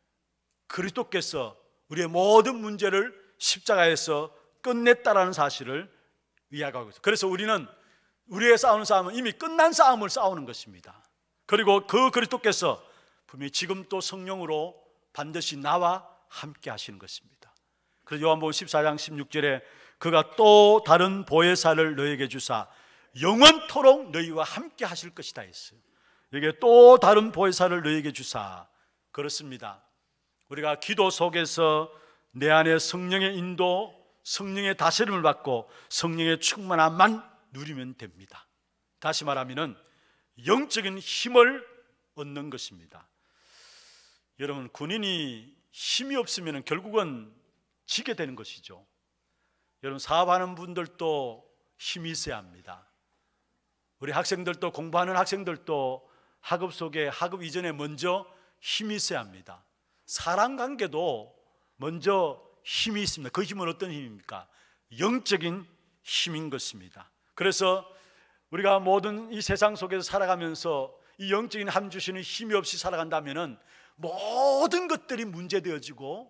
그리스도께서 우리의 모든 문제를 십자가에서 끝냈다라는 사실을 이야기하고 있어요. 그래서 우리는 우리의 싸우는 싸움은 이미 끝난 싸움을 싸우는 것입니다. 그리고 그 그리스도께서 분명히 지금 또 성령으로 반드시 나와 함께 하시는 것입니다. 그래서 요한복음 십사 장 십육 절에 그가 또 다른 보혜사를 너에게 주사 영원토록 너희와 함께 하실 것이다 했어요. 여기에 또 다른 보혜사를 너에게 주사, 그렇습니다. 우리가 기도 속에서 내 안에 성령의 인도, 성령의 다스림을 받고 성령의 충만함만 누리면 됩니다. 다시 말하면 영적인 힘을 얻는 것입니다. 여러분, 군인이 힘이 없으면 결국은 지게 되는 것이죠. 여러분, 사업하는 분들도 힘이 있어야 합니다. 우리 학생들도, 공부하는 학생들도 학업 속에, 학업 이전에 먼저 힘이 있어야 합니다. 사람 관계도 먼저 힘이 있습니다. 그 힘은 어떤 힘입니까? 영적인 힘인 것입니다. 그래서 우리가 모든 이 세상 속에서 살아가면서 이 영적인 함 주시는 힘이 없이 살아간다면 모든 것들이 문제되어지고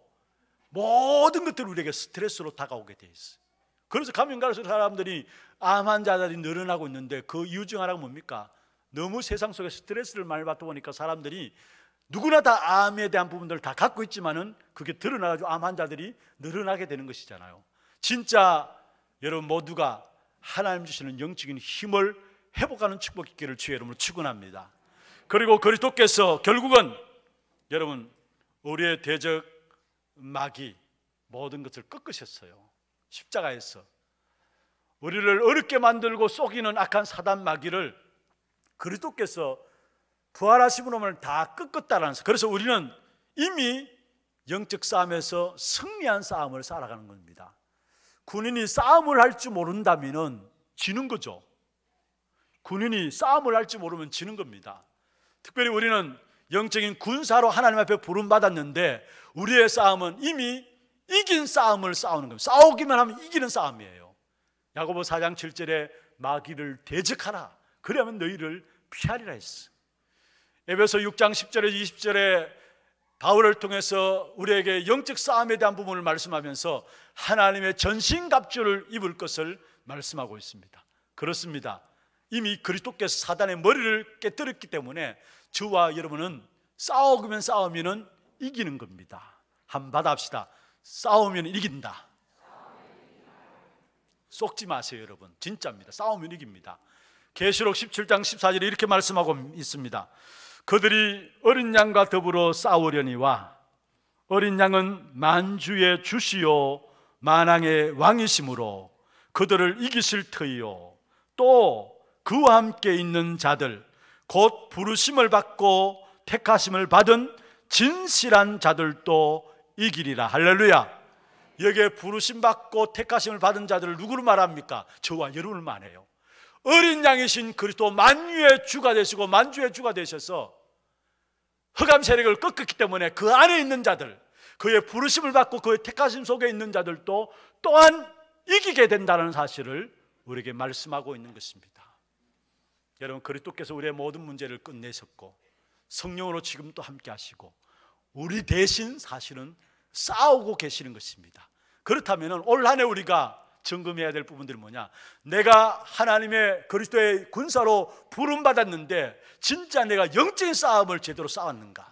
모든 것들이 우리에게 스트레스로 다가오게 돼 있어요. 그래서 가면 갈수록 사람들이 암 환자들이 늘어나고 있는데 그 이유 중 하나가 뭡니까? 너무 세상 속에 스트레스를 많이 받다 보니까 사람들이 누구나 다 암에 대한 부분들을 다 갖고 있지만은 그게 드러나가지고 암 환자들이 늘어나게 되는 것이잖아요. 진짜 여러분 모두가 하나님 주시는 영적인 힘을 회복하는 축복 있기를 주의 이름으로 축원합니다. 그리고 그리스도께서 결국은 여러분 우리의 대적 마귀 모든 것을 꺾으셨어요. 십자가에서 우리를 어렵게 만들고 속이는 악한 사단 마귀를 그리스도께서 부활하심으로 오늘 다 꺾었다라는 것. 그래서 우리는 이미 영적 싸움에서 승리한 싸움을 살아가는 겁니다. 군인이 싸움을 할 줄 모른다면 지는 거죠. 군인이 싸움을 할 줄 모르면 지는 겁니다. 특별히 우리는 영적인 군사로 하나님 앞에 부름받았는데 우리의 싸움은 이미 이긴 싸움을 싸우는 겁니다. 싸우기만 하면 이기는 싸움이에요. 야고보 사 장 칠 절에 마귀를 대적하라, 그래야만 너희를 피하리라 했어. 에베소 육 장 십 절에 이십 절에 바울을 통해서 우리에게 영적 싸움에 대한 부분을 말씀하면서 하나님의 전신갑주를 입을 것을 말씀하고 있습니다. 그렇습니다. 이미 그리스도께서 사단의 머리를 깨뜨렸기 때문에 저와 여러분은 싸우면 싸우면 이기는 겁니다. 한번 받아합시다. 싸우면 이긴다. 속지 마세요 여러분. 진짜입니다. 싸우면 이깁니다. 계시록 십칠 장 십사 절에 이렇게 말씀하고 있습니다. 그들이 어린 양과 더불어 싸우려니와 어린 양은 만주의 주시요 만왕의 왕이심으로 그들을 이기실 터이요 또 그와 함께 있는 자들 곧 부르심을 받고 택하심을 받은 진실한 자들도 이기리라. 할렐루야. 여기에 부르심 받고 택하심을 받은 자들을 누구를 말합니까? 저와 여러분을 말해요. 어린 양이신 그리스도 만유의 주가 되시고 만주의 주가 되셔서 흑암 세력을 꺾었기 때문에 그 안에 있는 자들, 그의 부르심을 받고 그의 택하심 속에 있는 자들도 또한 이기게 된다는 사실을 우리에게 말씀하고 있는 것입니다. 여러분, 그리스도께서 우리의 모든 문제를 끝내셨고 성령으로 지금 또 함께 하시고 우리 대신 사실은 싸우고 계시는 것입니다. 그렇다면 올 한 해 우리가 점검해야 될 부분들이 뭐냐? 내가 하나님의 그리스도의 군사로 부름받았는데 진짜 내가 영적인 싸움을 제대로 싸웠는가?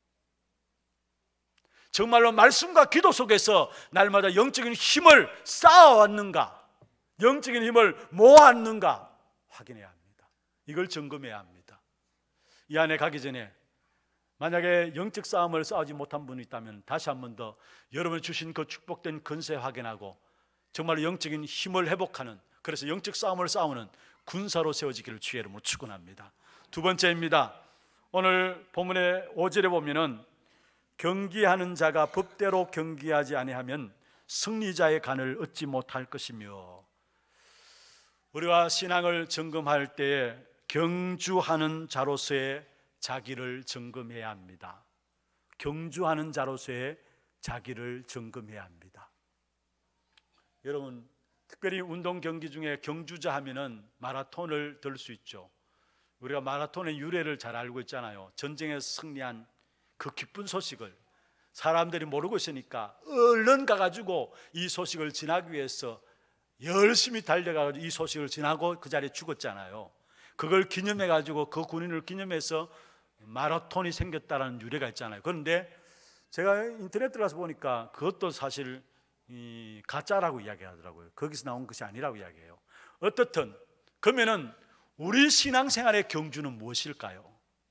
정말로 말씀과 기도 속에서 날마다 영적인 힘을 쌓아왔는가? 영적인 힘을 모았는가? 확인해야 합니다. 이걸 점검해야 합니다. 이 안에 가기 전에 만약에 영적 싸움을 싸우지 못한 분이 있다면 다시 한 번 더 여러분이 주신 그 축복된 근세 확인하고 정말 영적인 힘을 회복하는, 그래서 영적 싸움을 싸우는 군사로 세워지기를 주의 이름으로 축원합니다. 두 번째입니다. 오늘 본문의 오 절에 보면은 경기하는 자가 법대로 경기하지 아니하면 승리자의 간을 얻지 못할 것이며, 우리가 신앙을 점검할 때에 경주하는 자로서의 자기를 점검해야 합니다. 경주하는 자로서의 자기를 점검해야 합니다. 여러분, 특별히 운동 경기 중에 경주자 하면은 마라톤을 들 수 있죠. 우리가 마라톤의 유래를 잘 알고 있잖아요. 전쟁에서 승리한 그 기쁜 소식을 사람들이 모르고 있으니까 얼른 가가지고 이 소식을 전하기 위해서 열심히 달려가지고 이 소식을 전하고 그 자리에 죽었잖아요. 그걸 기념해가지고 그 군인을 기념해서 마라톤이 생겼다는 유래가 있잖아요. 그런데 제가 인터넷 들어가서 보니까 그것도 사실 이 가짜라고 이야기하더라고요. 거기서 나온 것이 아니라고 이야기해요. 어떻든 그러면은 우리 신앙생활의 경주는 무엇일까요?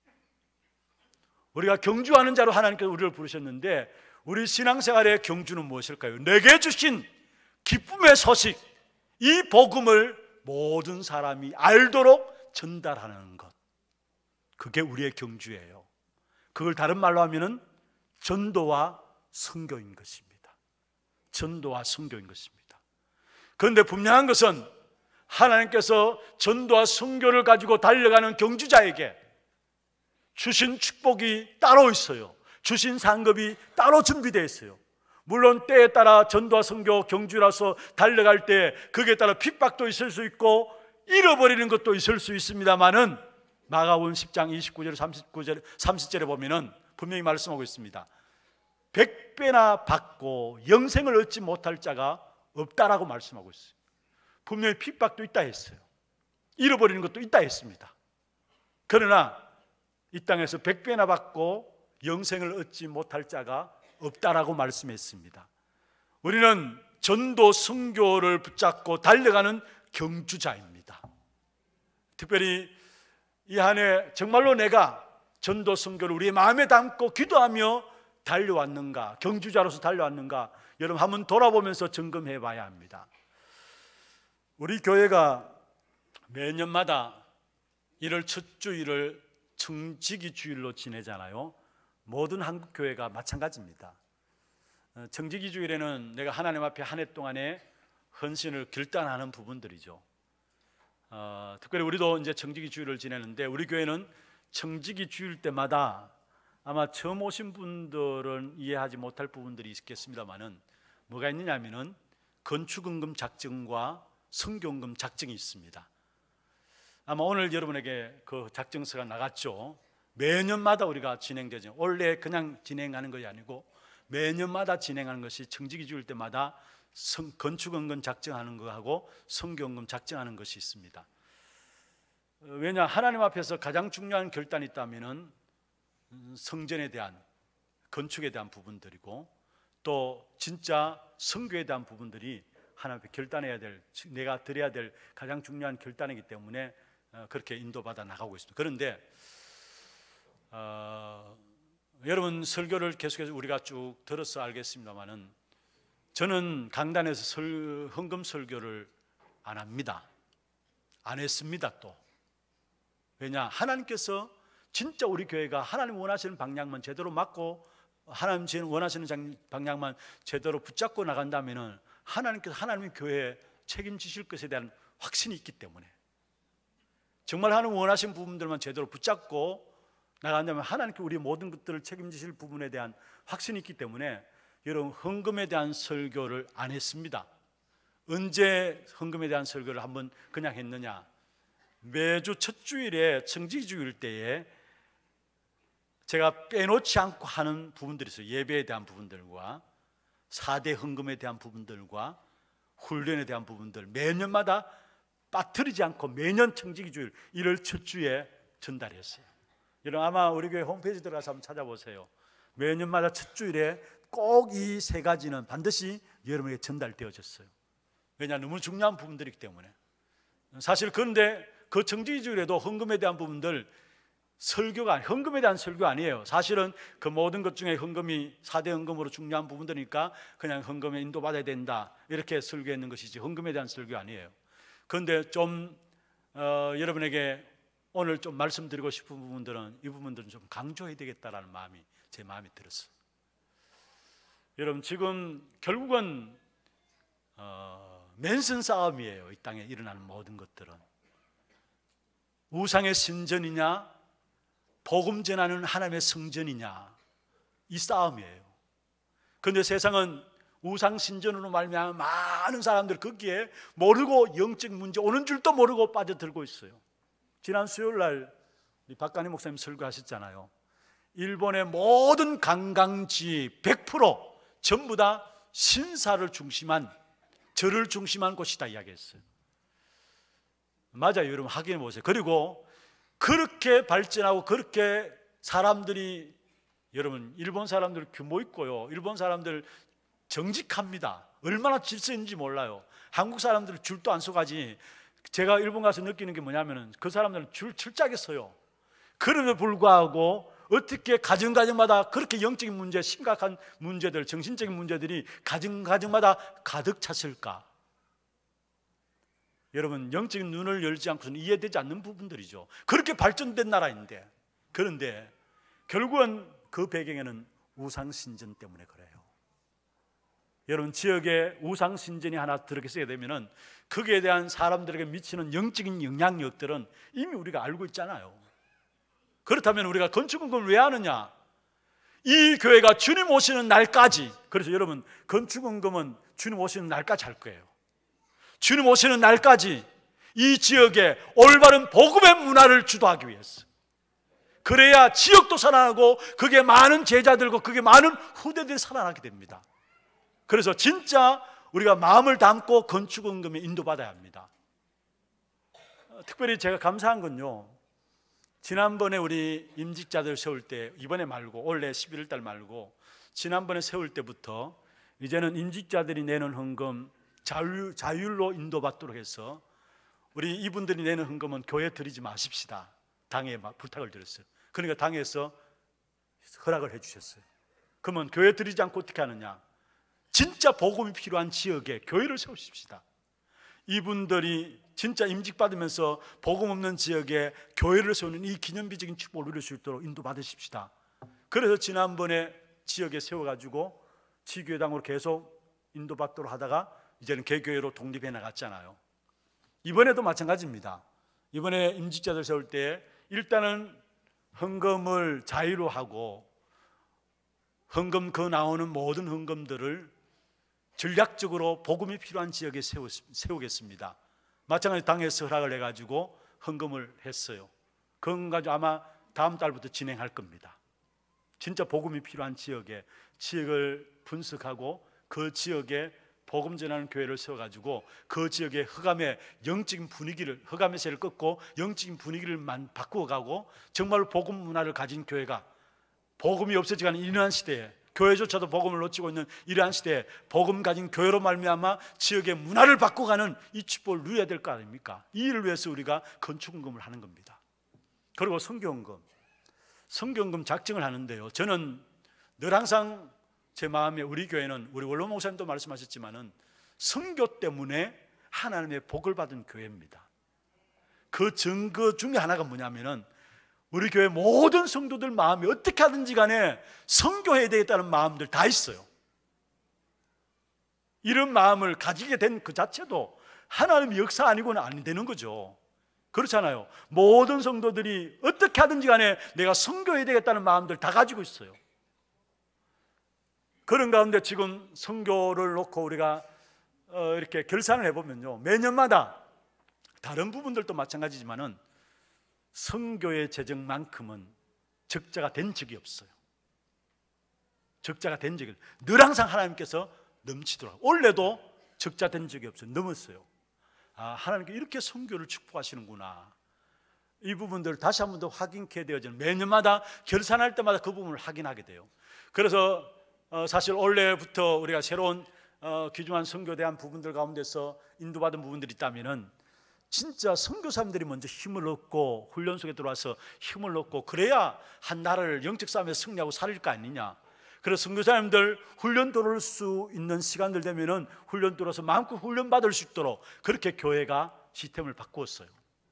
우리가 경주하는 자로 하나님께서 우리를 부르셨는데 우리 신앙생활의 경주는 무엇일까요? 내게 주신 기쁨의 소식, 이 복음을 모든 사람이 알도록 전달하는 것, 그게 우리의 경주예요. 그걸 다른 말로 하면은 전도와 선교인 것입니다. 전도와 선교인 것입니다. 그런데 분명한 것은 하나님께서 전도와 선교를 가지고 달려가는 경주자에게 주신 축복이 따로 있어요. 주신 상급이 따로 준비되어 있어요. 물론 때에 따라 전도와 선교 경주라서 달려갈 때 거기에 따라 핍박도 있을 수 있고 잃어버리는 것도 있을 수 있습니다만은 마가복음 십 장 이십구 절 삼십구 절 삼십 절에 보면은 분명히 말씀하고 있습니다. 백 배나 받고 영생을 얻지 못할 자가 없다라고 말씀하고 있어요. 분명히 핍박도 있다 했어요. 잃어버리는 것도 있다 했습니다. 그러나 이 땅에서 백 배나 받고 영생을 얻지 못할 자가 없다라고 말씀했습니다. 우리는 전도 선교를 붙잡고 달려가는 경주자입니다. 특별히 이 한 해 정말로 내가 전도 선교를 우리의 마음에 담고 기도하며 달려왔는가, 경주자로서 달려왔는가, 여러분 한번 돌아보면서 점검해 봐야 합니다. 우리 교회가 매년마다 일월 첫 주일을 청지기 주일로 지내잖아요. 모든 한국 교회가 마찬가지입니다. 청지기 주일에는 내가 하나님 앞에 한 해 동안에 헌신을 결단하는 부분들이죠. 어, 특별히 우리도 이제 청지기 주일을 지내는데 우리 교회는 청지기 주일 때마다 아마 처음 오신 분들은 이해하지 못할 부분들이 있겠습니다만은 뭐가 있느냐면은 건축헌금 작정과 선교헌금 작정이 있습니다. 아마 오늘 여러분에게 그 작정서가 나갔죠. 매년마다 우리가 진행되죠. 원래 그냥 진행하는 것이 아니고 매년마다 진행하는 것이 청지기 주일 때마다 성, 건축헌금 작정하는 거하고 선교헌금 작정하는 것이 있습니다. 왜냐, 하나님 앞에서 가장 중요한 결단이 있다면은 성전에 대한, 건축에 대한 부분들이고 또 진짜 선교에 대한 부분들이 하나님 앞에 결단해야 될, 내가 드려야 될 가장 중요한 결단이기 때문에 그렇게 인도받아 나가고 있습니다. 그런데 어, 여러분 설교를 계속해서 우리가 쭉 들어서 알겠습니다만은 저는 강단에서 설, 헌금 설교를 안 합니다. 안 했습니다. 또 왜냐, 하나님께서 진짜 우리 교회가 하나님 원하시는 방향만 제대로 맞고 하나님 원하시는 방향만 제대로 붙잡고 나간다면은 하나님께서 하나님의 교회에 책임지실 것에 대한 확신이 있기 때문에, 정말 하나님 원하시는 부분들만 제대로 붙잡고 나간다면 하나님께 우리 모든 것들을 책임지실 부분에 대한 확신이 있기 때문에 여러분 헌금에 대한 설교를 안 했습니다. 언제 헌금에 대한 설교를 한번 그냥 했느냐, 매주 첫 주일에 청지기 주일 때에 제가 빼놓지 않고 하는 부분들이 있어요. 예배에 대한 부분들과 사 대 헌금에 대한 부분들과 훈련에 대한 부분들 매년마다 빠뜨리지 않고 매년 청지기주일 일월 첫 주에 전달했어요. 여러분 아마 우리 교회 홈페이지 들어가서 한번 찾아보세요. 매년마다 첫 주일에 꼭 이 세 가지는 반드시 여러분에게 전달되어졌어요. 왜냐 너무 중요한 부분들이기 때문에. 사실 그런데 그 청지기주일에도 헌금에 대한 부분들 설교가 헌금에 대한 설교 아니에요. 사실은 그 모든 것 중에 헌금이 사 대 헌금으로 중요한 부분들이니까 그냥 헌금에 인도받아야 된다 이렇게 설교했는 것이지 헌금에 대한 설교 아니에요. 그런데 좀 어, 여러분에게 오늘 좀 말씀드리고 싶은 부분들은 이 부분들은 좀 강조해야 되겠다라는 마음이 제 마음이 들었어요. 여러분 지금 결국은 어, 맨손 싸움이에요. 이 땅에 일어나는 모든 것들은 우상의 신전이냐 복음 전하는 하나님의 성전이냐 이 싸움이에요. 그런데 세상은 우상 신전으로 말미암아 많은 사람들 거기에 모르고 영적 문제 오는 줄도 모르고 빠져들고 있어요. 지난 수요일 날 우리 박관희 목사님 설교하셨잖아요. 일본의 모든 관광지 백 퍼센트 전부 다 신사를 중심한 절을 중심한 곳이다 이야기했어요. 맞아요. 여러분 확인해 보세요. 그리고 그렇게 발전하고 그렇게 사람들이 여러분 일본 사람들 규모 있고요. 일본 사람들 정직합니다. 얼마나 질서 있는지 몰라요. 한국 사람들은 줄도 안 서가지. 제가 일본 가서 느끼는 게 뭐냐면은 그 사람들은 줄 철저하게 서요. 그럼에도 불구하고 어떻게 가정 가정마다 그렇게 영적인 문제, 심각한 문제들, 정신적인 문제들이 가정 가정마다 가득 찼을까? 여러분 영적인 눈을 열지 않고서는 이해되지 않는 부분들이죠. 그렇게 발전된 나라인데 그런데 결국은 그 배경에는 우상신전 때문에 그래요. 여러분 지역에 우상신전이 하나 들어있게 되면은 거기에 대한 사람들에게 미치는 영적인 영향력들은 이미 우리가 알고 있잖아요. 그렇다면 우리가 건축헌금을 왜 하느냐? 이 교회가 주님 오시는 날까지. 그래서 여러분 건축헌금은 주님 오시는 날까지 할 거예요. 주님 오시는 날까지 이 지역에 올바른 복음의 문화를 주도하기 위해서. 그래야 지역도 살아나고 그게 많은 제자들과 그게 많은 후대들이 살아나게 됩니다. 그래서 진짜 우리가 마음을 담고 건축헌금에 인도받아야 합니다. 특별히 제가 감사한 건요, 지난번에 우리 임직자들 세울 때, 이번에 말고 올해 십일월 달 말고 지난번에 세울 때부터 이제는 임직자들이 내는 헌금 자율, 자율로 인도받도록 해서 우리 이분들이 내는 헌금은 교회에 드리지 마십시다. 당에 부탁을 드렸어요. 그러니까 당에서 허락을 해주셨어요. 그러면 교회에 드리지 않고 어떻게 하느냐? 진짜 복음이 필요한 지역에 교회를 세우십시다. 이분들이 진짜 임직받으면서 복음 없는 지역에 교회를 세우는 이 기념비적인 축복을 누릴 수 있도록 인도받으십시다. 그래서 지난번에 지역에 세워가지고 지교회당으로 계속 인도받도록 하다가 이제는 개교회로 독립해 나갔잖아요. 이번에도 마찬가지입니다. 이번에 임직자들 세울 때 일단은 헌금을 자유로 하고 헌금 그 나오는 모든 헌금들을 전략적으로 복음이 필요한 지역에 세우, 세우겠습니다. 마찬가지로 당에서 허락을 해가지고 헌금을 했어요. 그건 가지고 아마 다음 달부터 진행할 겁니다. 진짜 복음이 필요한 지역에 지역을 분석하고 그 지역에 복음 전하는 교회를 세워가지고 그 지역의 흑암의 영적인 분위기를, 흑암의 세를 꺾고 영적인 분위기를 바꾸어가고 정말 복음 문화를 가진 교회가, 복음이 없어지가는 이러한 시대에, 교회조차도 복음을 놓치고 있는 이러한 시대에 복음 가진 교회로 말미암아 지역의 문화를 바꿔가는 이 축복을 누려야 될 거 아닙니까? 이 일을 위해서 우리가 건축헌금을 하는 겁니다. 그리고 선교헌금, 선교헌금 작정을 하는데요, 저는 늘 항상 제 마음에 우리 교회는, 우리 원로 목사님도 말씀하셨지만은 선교 때문에 하나님의 복을 받은 교회입니다. 그 증거 중에 하나가 뭐냐면은 우리 교회 모든 성도들 마음이 어떻게 하든지 간에 선교해야 되겠다는 마음들 다 있어요. 이런 마음을 가지게 된 그 자체도 하나님의 역사 아니고는 안 되는 거죠. 그렇잖아요. 모든 성도들이 어떻게 하든지 간에 내가 선교해야 되겠다는 마음들 다 가지고 있어요. 그런 가운데 지금 선교를 놓고 우리가 어 이렇게 결산을 해보면요, 매년마다 다른 부분들도 마찬가지지만은 선교의 재정만큼은 적자가 된 적이 없어요. 적자가 된 적이 늘 항상 하나님께서 넘치더라고요. 올해도 적자된 적이 없어요. 넘었어요. 아, 하나님께 이렇게 선교를 축복하시는구나. 이 부분들을 다시 한 번 더 확인케 되어지는, 매년마다 결산할 때마다 그 부분을 확인하게 돼요. 그래서 어, 사실 올해부터 우리가 새로운 어, 귀중한 선교에 대한 부분들 가운데서 인도받은 부분들이 있다면은 진짜 선교사님들이 먼저 힘을 얻고 훈련 속에 들어와서 힘을 얻고 그래야 한 나라를 영적 싸움에서 승리하고 살릴 거 아니냐. 그래서 선교사님들 훈련 들어올 수 있는 시간들 되면은 훈련 들어서 마음껏 훈련 받을 수 있도록 그렇게 교회가 시스템을 바꾸었어요.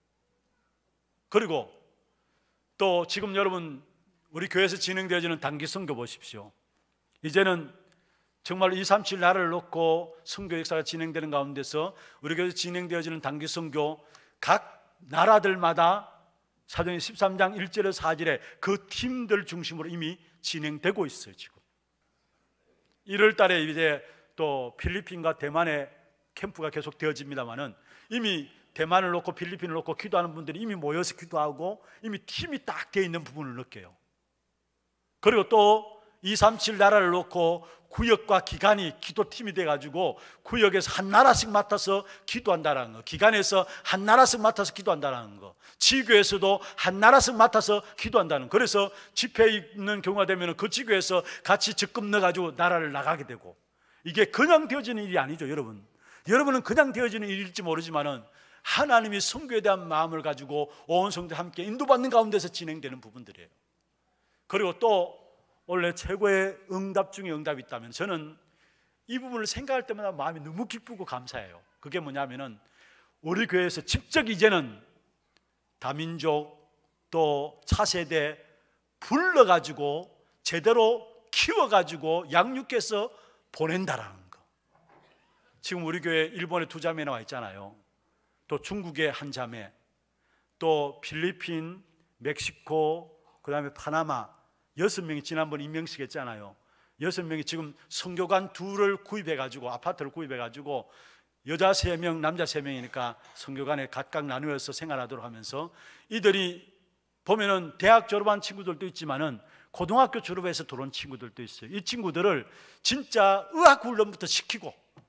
그리고 또 지금 여러분 우리 교회에서 진행되어지는 단기 선교 보십시오. 이제는 정말 이백삼십칠 나라를 놓고 선교 역사가 진행되는 가운데서 우리 교회에서 진행되어지는 단기 선교, 각 나라들마다 사도행전 십삼 장 일 절에서 사 절에 그 팀들 중심으로 이미 진행되고 있어요. 지금 일월 달에 이제 또 필리핀과 대만의 캠프가 계속 되어집니다만은 이미 대만을 놓고 필리핀을 놓고 기도하는 분들이 이미 모여서 기도하고 이미 팀이 딱 되어 있는 부분을 느껴요. 그리고 또 이백삼십칠 나라를 놓고 구역과 기관이 기도팀이 돼가지고 구역에서 한 나라씩 맡아서 기도한다는 거, 기관에서 한 나라씩 맡아서 기도한다는 거, 지교에서도 한 나라씩 맡아서 기도한다는 거. 그래서 집회에 있는 경우가 되면 그 지교에서 같이 적금 넣어가지고 나라를 나가게 되고, 이게 그냥 되어지는 일이 아니죠. 여러분, 여러분은 그냥 되어지는 일일지 모르지만은 하나님이 선교에 대한 마음을 가지고 온 성도들 함께 인도받는 가운데서 진행되는 부분들이에요. 그리고 또 원래 최고의 응답 중에 응답이 있다면 저는 이 부분을 생각할 때마다 마음이 너무 기쁘고 감사해요. 그게 뭐냐면은 우리 교회에서 직접 이제는 다민족 또 차세대 불러가지고 제대로 키워가지고 양육해서 보낸다라는 거. 지금 우리 교회 일본에 두 자매 나와 있잖아요. 또 중국에 한 자매, 또 필리핀, 멕시코, 그 다음에 파나마 여섯 명이 지난번 임명식 했잖아요. 여섯 명이 지금 선교관 둘을 구입해가지고 아파트를 구입해가지고 여자 세 명, 남자 세 명이니까 선교관에 각각 나누어서 생활하도록 하면서 이들이 보면은 대학 졸업한 친구들도 있지만은 고등학교 졸업해서 들어온 친구들도 있어요. 이 친구들을 진짜 의학 훈련부터 시키고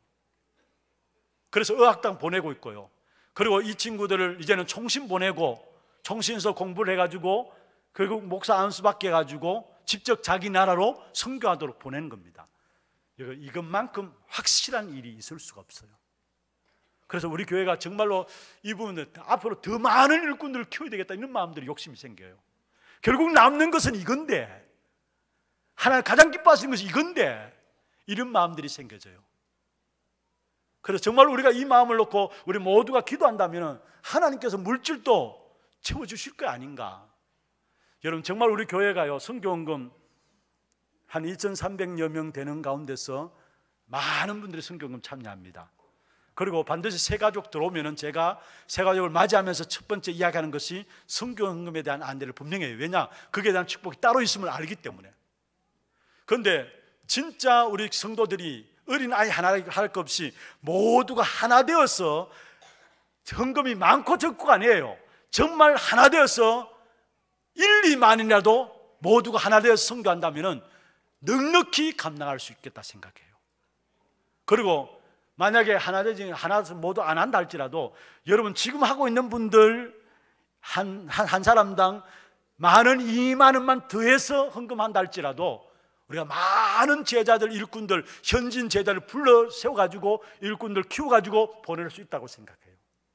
그래서 의학당 보내고 있고요. 그리고 이 친구들을 이제는 총신 보내고 총신서 공부를 해가지고 결국 목사 안수 받게 해가지고 직접 자기 나라로 선교하도록 보내는 겁니다. 이것만큼 확실한 일이 있을 수가 없어요. 그래서 우리 교회가 정말로 이 부분을 앞으로 더 많은 일꾼들을 키워야 되겠다 이런 마음들이 욕심이 생겨요. 결국 남는 것은 이건데, 하나님 가장 기뻐하시는 것이 이건데 이런 마음들이 생겨져요. 그래서 정말 우리가 이 마음을 놓고 우리 모두가 기도한다면 하나님께서 물질도 채워주실 거 아닌가. 여러분 정말 우리 교회가요 선교원금 한 이천삼백여 명 되는 가운데서 많은 분들이 선교원금 참여합니다. 그리고 반드시 새가족 들어오면 제가 새가족을 맞이하면서 첫 번째 이야기하는 것이 선교원금에 대한 안내를 분명히 해요. 왜냐? 거기에 대한 축복이 따로 있음을 알기 때문에. 그런데 진짜 우리 성도들이 어린아이 하나 할 것 없이 모두가 하나 되어서 헌금이 많고 적고가 아니에요. 정말 하나 되어서 일, 이만이라도 모두가 하나 되어서 선교한다면 넉넉히 감당할 수 있겠다 생각해요. 그리고 만약에 하나 되지 하나 모두 안 한다 할지라도 여러분 지금 하고 있는 분들 한, 한, 한 사람당 만 원, 이만 원만 더해서 헌금한다 할지라도 우리가 많은 제자들, 일꾼들, 현진 제자를 불러 세워가지고 일꾼들 키워가지고 보낼 수 있다고 생각해요.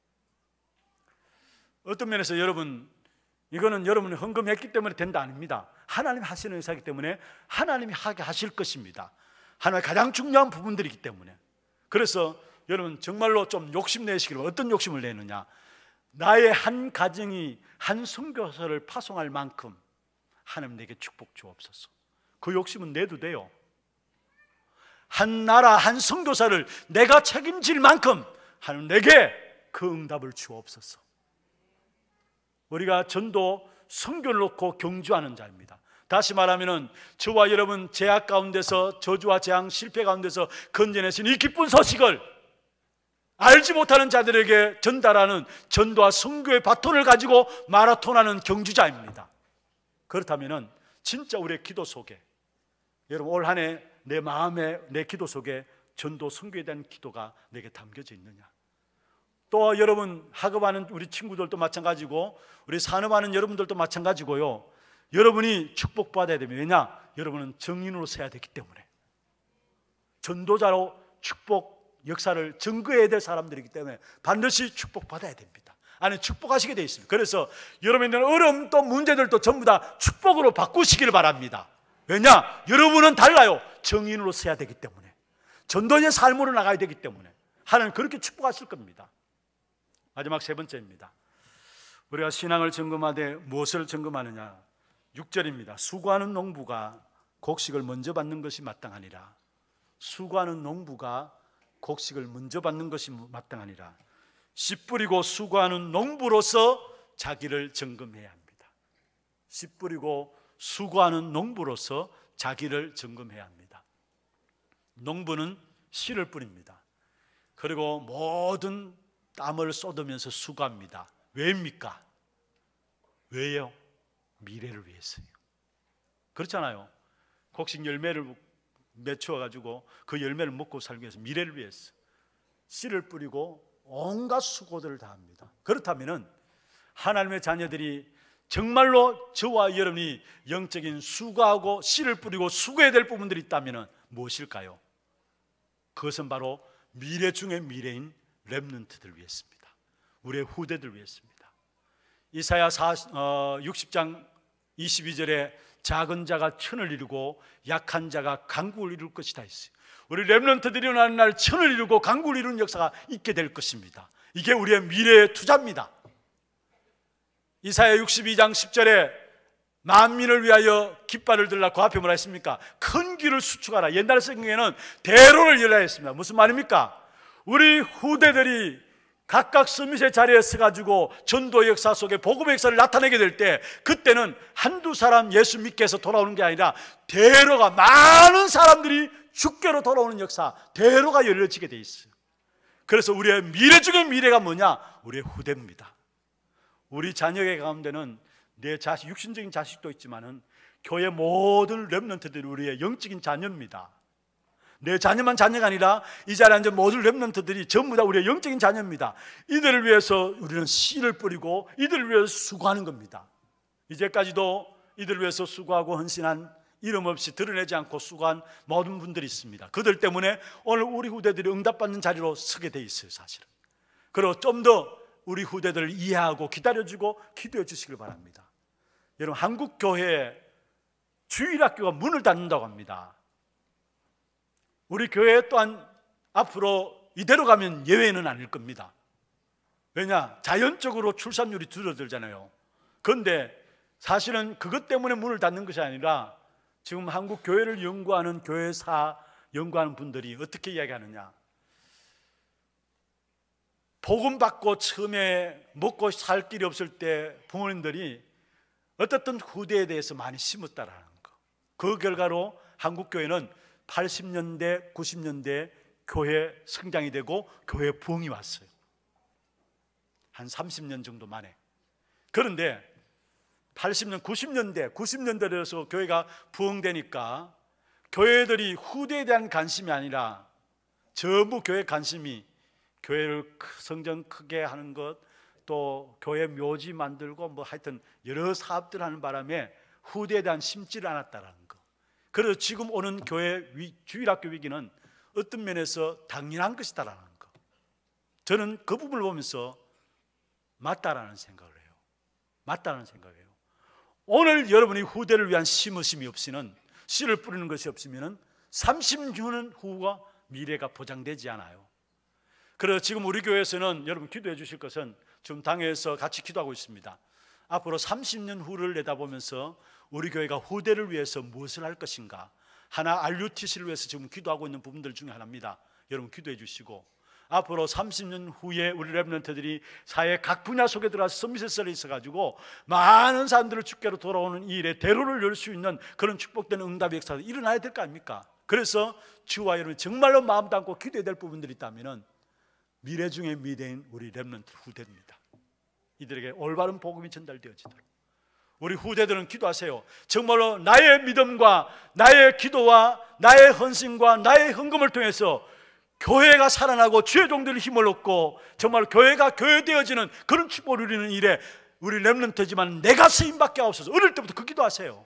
어떤 면에서 여러분 이거는 여러분이 헌금했기 때문에 된다 아닙니다. 하나님이 하시는 의사이기 때문에 하나님이 하게 하실 것입니다. 하나님의 가장 중요한 부분들이기 때문에. 그래서 여러분 정말로 좀 욕심내시길, 어떤 욕심을 내느냐, 나의 한 가정이 한 선교사를 파송할 만큼 하나님 내게 축복 주옵소서. 그 욕심은 내도 돼요. 한 나라 한 선교사를 내가 책임질 만큼 하나님 내게 그 응답을 주옵소서. 우리가 전도 선교를 놓고 경주하는 자입니다. 다시 말하면 저와 여러분 제약 가운데서 저주와 재앙 실패 가운데서 건져내신 이 기쁜 소식을 알지 못하는 자들에게 전달하는 전도와 선교의 바톤을 가지고 마라톤하는 경주자입니다. 그렇다면 진짜 우리의 기도 속에, 여러분 올 한 해 내 마음에 내 기도 속에 전도 선교에 대한 기도가 내게 담겨져 있느냐? 또 여러분 학업하는 우리 친구들도 마찬가지고 우리 산업하는 여러분들도 마찬가지고요. 여러분이 축복받아야 됩니다. 왜냐? 여러분은 증인으로 서야 되기 때문에, 전도자로 축복 역사를 증거해야 될 사람들이기 때문에 반드시 축복받아야 됩니다. 아니, 축복하시게 되어 있습니다. 그래서 여러분의 있는 어려움도 문제들도 전부 다 축복으로 바꾸시기를 바랍니다. 왜냐? 여러분은 달라요. 증인으로 서야 되기 때문에, 전도의 삶으로 나가야 되기 때문에 하나님 그렇게 축복하실 겁니다. 마지막 세 번째입니다. 우리가 신앙을 점검하되 무엇을 점검하느냐? 육 절입니다. 수고하는 농부가 곡식을 먼저 받는 것이 마땅하니라. 수고하는 농부가 곡식을 먼저 받는 것이 마땅하니라. 씨 뿌리고 수고하는 농부로서 자기를 점검해야 합니다. 씨 뿌리고 수고하는 농부로서 자기를 점검해야 합니다. 농부는 씨를 뿌립니다. 그리고 모든 땀을 쏟으면서 수고합니다. 왜입니까? 왜요? 미래를 위해서요. 그렇잖아요. 곡식 열매를 맺혀 가지고 그 열매를 먹고 살기 위해서, 미래를 위해서 씨를 뿌리고 온갖 수고들을 다합니다. 그렇다면 하나님의 자녀들이 정말로 저와 여러분이 영적인 수고하고 씨를 뿌리고 수고해야 될 부분들이 있다면 무엇일까요? 그것은 바로 미래 중의 미래인 렘넌트들을 위했습니다. 우리의 후대들을 위했습니다. 이사야 육십 장 이십이 절에 작은 자가 천을 이루고 약한 자가 강국을 이룰 것이다 했어요. 우리 렘넌트들이 일어나는 날 천을 이루고 강국을 이루는 역사가 있게 될 것입니다. 이게 우리의 미래의 투자입니다. 이사야 육십이 장 십 절에 만민을 위하여 깃발을 들라 그 앞에 뭐라 했습니까? 큰 귀를 수축하라. 옛날 성경에는 대로를 열라 했습니다. 무슨 말입니까? 우리 후대들이 각각 서밋의 자리에 서가지고 전도 역사 속에 복음의 역사를 나타내게 될 때, 그때는 한두 사람 예수 믿게 해서 돌아오는 게 아니라 대로가, 많은 사람들이 주께로 돌아오는 역사, 대로가 열려지게 돼 있어요. 그래서 우리의 미래 중의 미래가 뭐냐? 우리의 후대입니다. 우리 자녀의 가운데는 내 자식, 육신적인 자식도 있지만은 교회 모든 렘넌트들이 우리의 영적인 자녀입니다. 내 자녀만 자녀가 아니라 이 자리에 앉은 모든 렘넌트들이 전부 다 우리의 영적인 자녀입니다. 이들을 위해서 우리는 씨를 뿌리고 이들을 위해서 수고하는 겁니다. 이제까지도 이들을 위해서 수고하고 헌신한, 이름 없이 드러내지 않고 수고한 모든 분들이 있습니다. 그들 때문에 오늘 우리 후대들이 응답받는 자리로 서게 돼 있어요, 사실은. 그리고 좀 더 우리 후대들을 이해하고 기다려주고 기도해 주시길 바랍니다. 여러분, 한국 교회 주일학교가 문을 닫는다고 합니다. 우리 교회 또한 앞으로 이대로 가면 예외는 아닐 겁니다. 왜냐? 자연적으로 출산율이 줄어들잖아요. 그런데 사실은 그것 때문에 문을 닫는 것이 아니라 지금 한국 교회를 연구하는 교회사 연구하는 분들이 어떻게 이야기하느냐? 복음 받고 처음에 먹고 살 길이 없을 때 부모님들이 어떻든 후대에 대해서 많이 심었다라는 거. 그 결과로 한국 교회는 팔십 년대, 구십 년대 교회 성장이 되고 교회 부흥이 왔어요. 한 삼십 년 정도 만에. 그런데 팔십 년, 구십 년대, 구십 년대에서 교회가 부흥되니까 교회들이 후대에 대한 관심이 아니라 전부 교회 관심이 교회를 성전 크게 하는 것, 또 교회 묘지 만들고 뭐 하여튼 여러 사업들 하는 바람에 후대에 대한 심지를 않았다는 거. 그래서 지금 오는 교회 위, 주일학교 위기는 어떤 면에서 당연한 것이다라는 거. 저는 그 부분을 보면서 맞다라는 생각을 해요. 맞다는 생각이에요. 오늘 여러분이 후대를 위한 심으심이 없이는, 씨를 뿌리는 것이 없으면 삼십 년 후가 미래가 보장되지 않아요. 그래서 지금 우리 교회에서는 여러분 기도해 주실 것은, 지금 당회에서 같이 기도하고 있습니다. 앞으로 삼십 년 후를 내다보면서 우리 교회가 후대를 위해서 무엇을 할 것인가, 하나 알유티씨를 위해서 지금 기도하고 있는 부분들 중에 하나입니다. 여러분 기도해 주시고, 앞으로 삼십 년 후에 우리 렘넌트들이 사회 각 분야 속에 들어가서 서밋에 있어가지고 많은 사람들을 주께로 돌아오는 이 일에 대로를 열 수 있는 그런 축복된 응답의 역사가 일어나야 될 거 아닙니까? 그래서 주와 여러분 정말로 마음 담고 기도해야 될 부분들이 있다면 미래 중의 미래인 우리 렘넌트 후대입니다. 이들에게 올바른 복음이 전달되어지도록 우리 후대들은 기도하세요. 정말로 나의 믿음과 나의 기도와 나의 헌신과 나의 헌금을 통해서 교회가 살아나고 주의 종들이 힘을 얻고 정말 교회가 교회되어지는 그런 축복을 누리는 일에 우리 렘넌트지만 내가 쓰임받게 하옵소서. 어릴 때부터 그 기도하세요.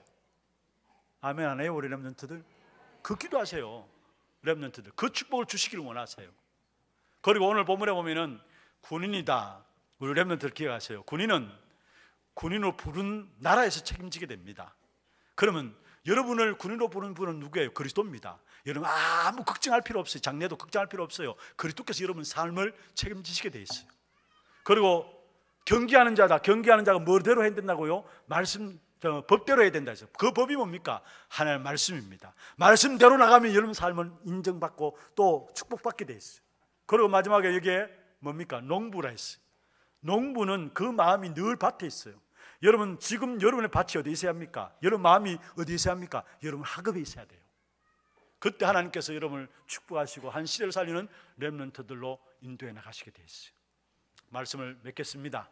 아멘 안 해요? 우리 렘넌트들 그 기도하세요. 렘넌트들 그 축복을 주시기를 원하세요. 그리고 오늘 본문에 보면은 군인이다. 우리 렘넌트들 기억하세요. 군인은 군인으로 부른 나라에서 책임지게 됩니다. 그러면 여러분을 군인으로 부른 분은 누구예요? 그리스도입니다. 여러분 아무 걱정할 필요 없어요. 장래도 걱정할 필요 없어요. 그리스도께서 여러분 삶을 책임지시게 돼 있어요. 그리고 경기하는 자다. 경기하는 자가 뭐대로 해야 된다고요? 말씀 어, 법대로 해야 된다 해서 그 법이 뭡니까? 하나님의 말씀입니다. 말씀대로 나가면 여러분 삶은 인정받고 또 축복받게 돼 있어요. 그리고 마지막에 여기에 뭡니까? 농부라 했어요. 농부는 그 마음이 늘 밭에 있어요. 여러분 지금 여러분의 밭이 어디 있어야 합니까? 여러분 마음이 어디 있어야 합니까? 여러분 학업에 있어야 돼요. 그때 하나님께서 여러분을 축복하시고 한 시대를 살리는 렘넌트들로 인도해 나가시게 돼 있어요. 말씀을 맺겠습니다.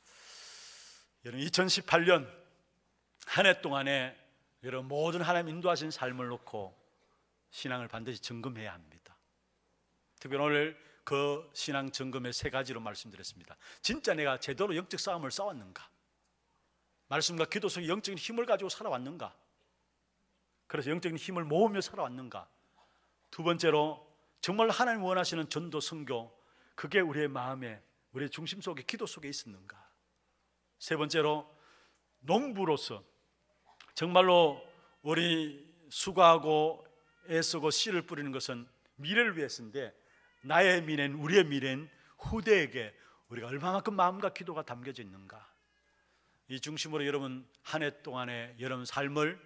여러분 이천십팔 년 한 해 동안에 여러분 모든 하나님 인도하신 삶을 놓고 신앙을 반드시 점검해야 합니다. 특별히 오늘 그 신앙 점검의 세 가지로 말씀드렸습니다. 진짜 내가 제대로 영적 싸움을 싸웠는가? 말씀과 기도 속에 영적인 힘을 가지고 살아왔는가? 그래서 영적인 힘을 모으며 살아왔는가? 두 번째로 정말 하나님 원하시는 전도 선교 그게 우리의 마음에 우리의 중심 속에 기도 속에 있었는가? 세 번째로 농부로서 정말로 우리 수고하고 애쓰고 씨를 뿌리는 것은 미래를 위해서인데 나의 미래는 우리의 미래는 후대에게 우리가 얼마만큼 마음과 기도가 담겨져 있는가? 이 중심으로 여러분 한 해 동안의 여러분 삶을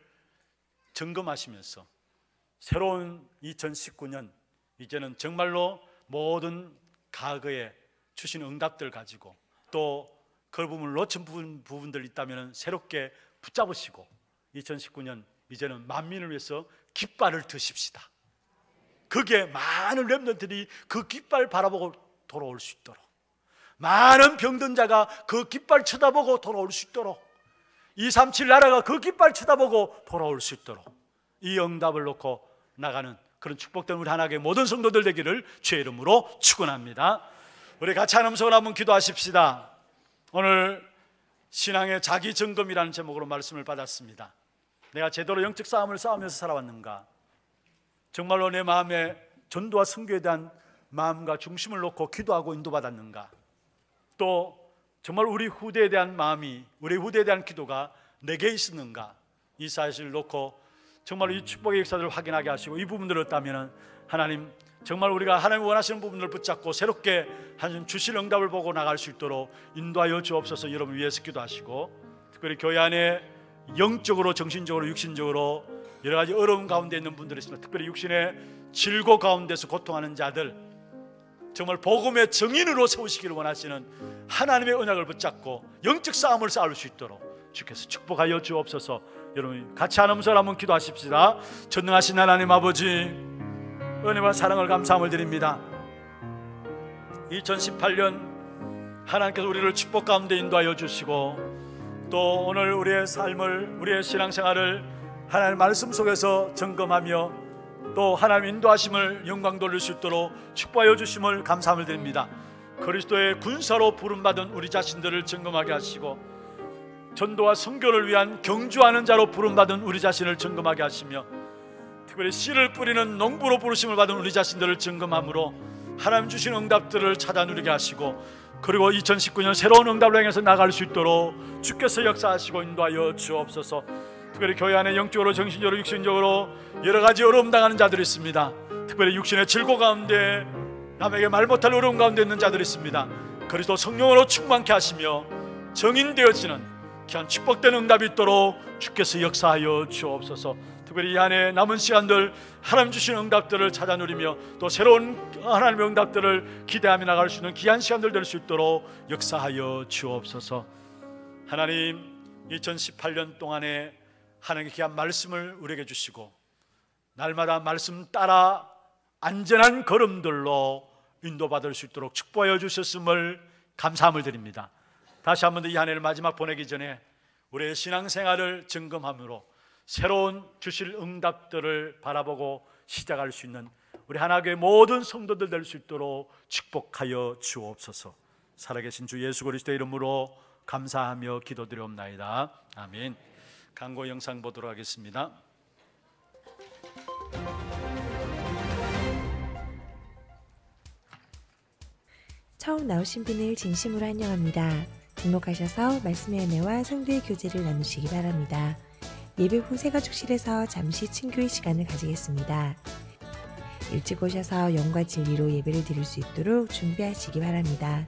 점검하시면서 새로운 이천십구 년 이제는 정말로 모든 과거에 주신 응답들 가지고 또 그 부분을 놓친 부분, 부분들 있다면 새롭게 붙잡으시고 이천십구 년 이제는 만민을 위해서 깃발을 드십시다. 그게 많은 렘넌트들이 그 깃발 바라보고 돌아올 수 있도록 많은 병든 자가 그 깃발 쳐다보고 돌아올 수 있도록 이백삼십칠 나라가 그 깃발 쳐다보고 돌아올 수 있도록 이 응답을 놓고 나가는 그런 축복된 우리 하나님의 모든 성도들 되기를 주의 이름으로 축원합니다. 우리 같이 하나님 손 한번 기도하십시다. 오늘 신앙의 자기 점검이라는 제목으로 말씀을 받았습니다. 내가 제대로 영적 싸움을 싸우면서 살아왔는가? 정말로 내 마음에 전도와 선교에 대한 마음과 중심을 놓고 기도하고 인도받았는가? 또 정말 우리 후대에 대한 마음이 우리 후대에 대한 기도가 내게 있었는가? 이 사실을 놓고 정말 이 축복의 역사들을 확인하게 하시고 이 부분들을 얻다면 하나님 정말 우리가 하나님 원하시는 부분을 붙잡고 새롭게 하나님 주실 응답을 보고 나갈 수 있도록 인도하여 주옵소서. 여러분 위해서 기도하시고 특별히 교회 안에 영적으로 정신적으로 육신적으로 여러 가지 어려움 가운데 있는 분들이 있습니다. 특별히 육신의 질고 가운데서 고통하는 자들 정말 복음의 증인으로 세우시기를 원하시는 하나님의 언약을 붙잡고 영적 싸움을 싸울 수 있도록 주께서 축복하여 주옵소서. 여러분 같이 하나님께 한번 기도하십시다. 전능하신 하나님 아버지 은혜와 사랑을 감사함을 드립니다. 이천십팔 년 하나님께서 우리를 축복 가운데 인도하여 주시고 또 오늘 우리의 삶을 우리의 신앙생활을 하나님의 말씀 속에서 점검하며 또 하나님 인도하심을 영광 돌릴 수 있도록 축복하여 주심을 감사함을 드립니다. 그리스도의 군사로 부름받은 우리 자신들을 점검하게 하시고 전도와 선교를 위한 경주하는 자로 부름받은 우리 자신을 점검하게 하시며 특별히 씨를 뿌리는 농부로 부르심을 받은 우리 자신들을 점검함으로 하나님 주신 응답들을 찾아 누리게 하시고 그리고 이천십구 년 새로운 응답을 향해서 나갈 수 있도록 주께서 역사하시고 인도하여 주옵소서. 특별히 교회 안에 영적으로 정신적으로 육신적으로 여러 가지 어려움 당하는 자들이 있습니다. 특별히 육신의 질고 가운데 남에게 말 못할 어려움 가운데 있는 자들이 있습니다. 그리스도 성령으로 충만케 하시며 정인되어지는 귀한 축복된 응답이 있도록 주께서 역사하여 주옵소서. 특별히 이 안에 남은 시간들 하나님 주신 응답들을 찾아 누리며 또 새로운 하나님의 응답들을 기대하며 나갈 수 있는 귀한 시간들 될 수 있도록 역사하여 주옵소서. 하나님 이천십팔 년 동안에 하나님의 귀한 말씀을 우리에게 주시고 날마다 말씀 따라 안전한 걸음들로 인도받을 수 있도록 축복하여 주셨음을 감사함을 드립니다. 다시 한 번 더 이 한 해를 마지막 보내기 전에 우리의 신앙생활을 점검함으로 새로운 주실 응답들을 바라보고 시작할 수 있는 우리 하나교회 모든 성도들 될 수 있도록 축복하여 주옵소서. 살아계신 주 예수 그리스도의 이름으로 감사하며 기도드리옵나이다. 아멘. 광고 영상 보도록 하겠습니다. 처음 나오신 분을 진심으로 환영합니다. 등록하셔서 말씀의 은혜와 성도의 교제를 나누시기 바랍니다. 예배 후 새가족실에서 잠시 친교의 시간을 가지겠습니다. 일찍 오셔서 영과 진리로 예배를 드릴 수 있도록 준비하시기 바랍니다.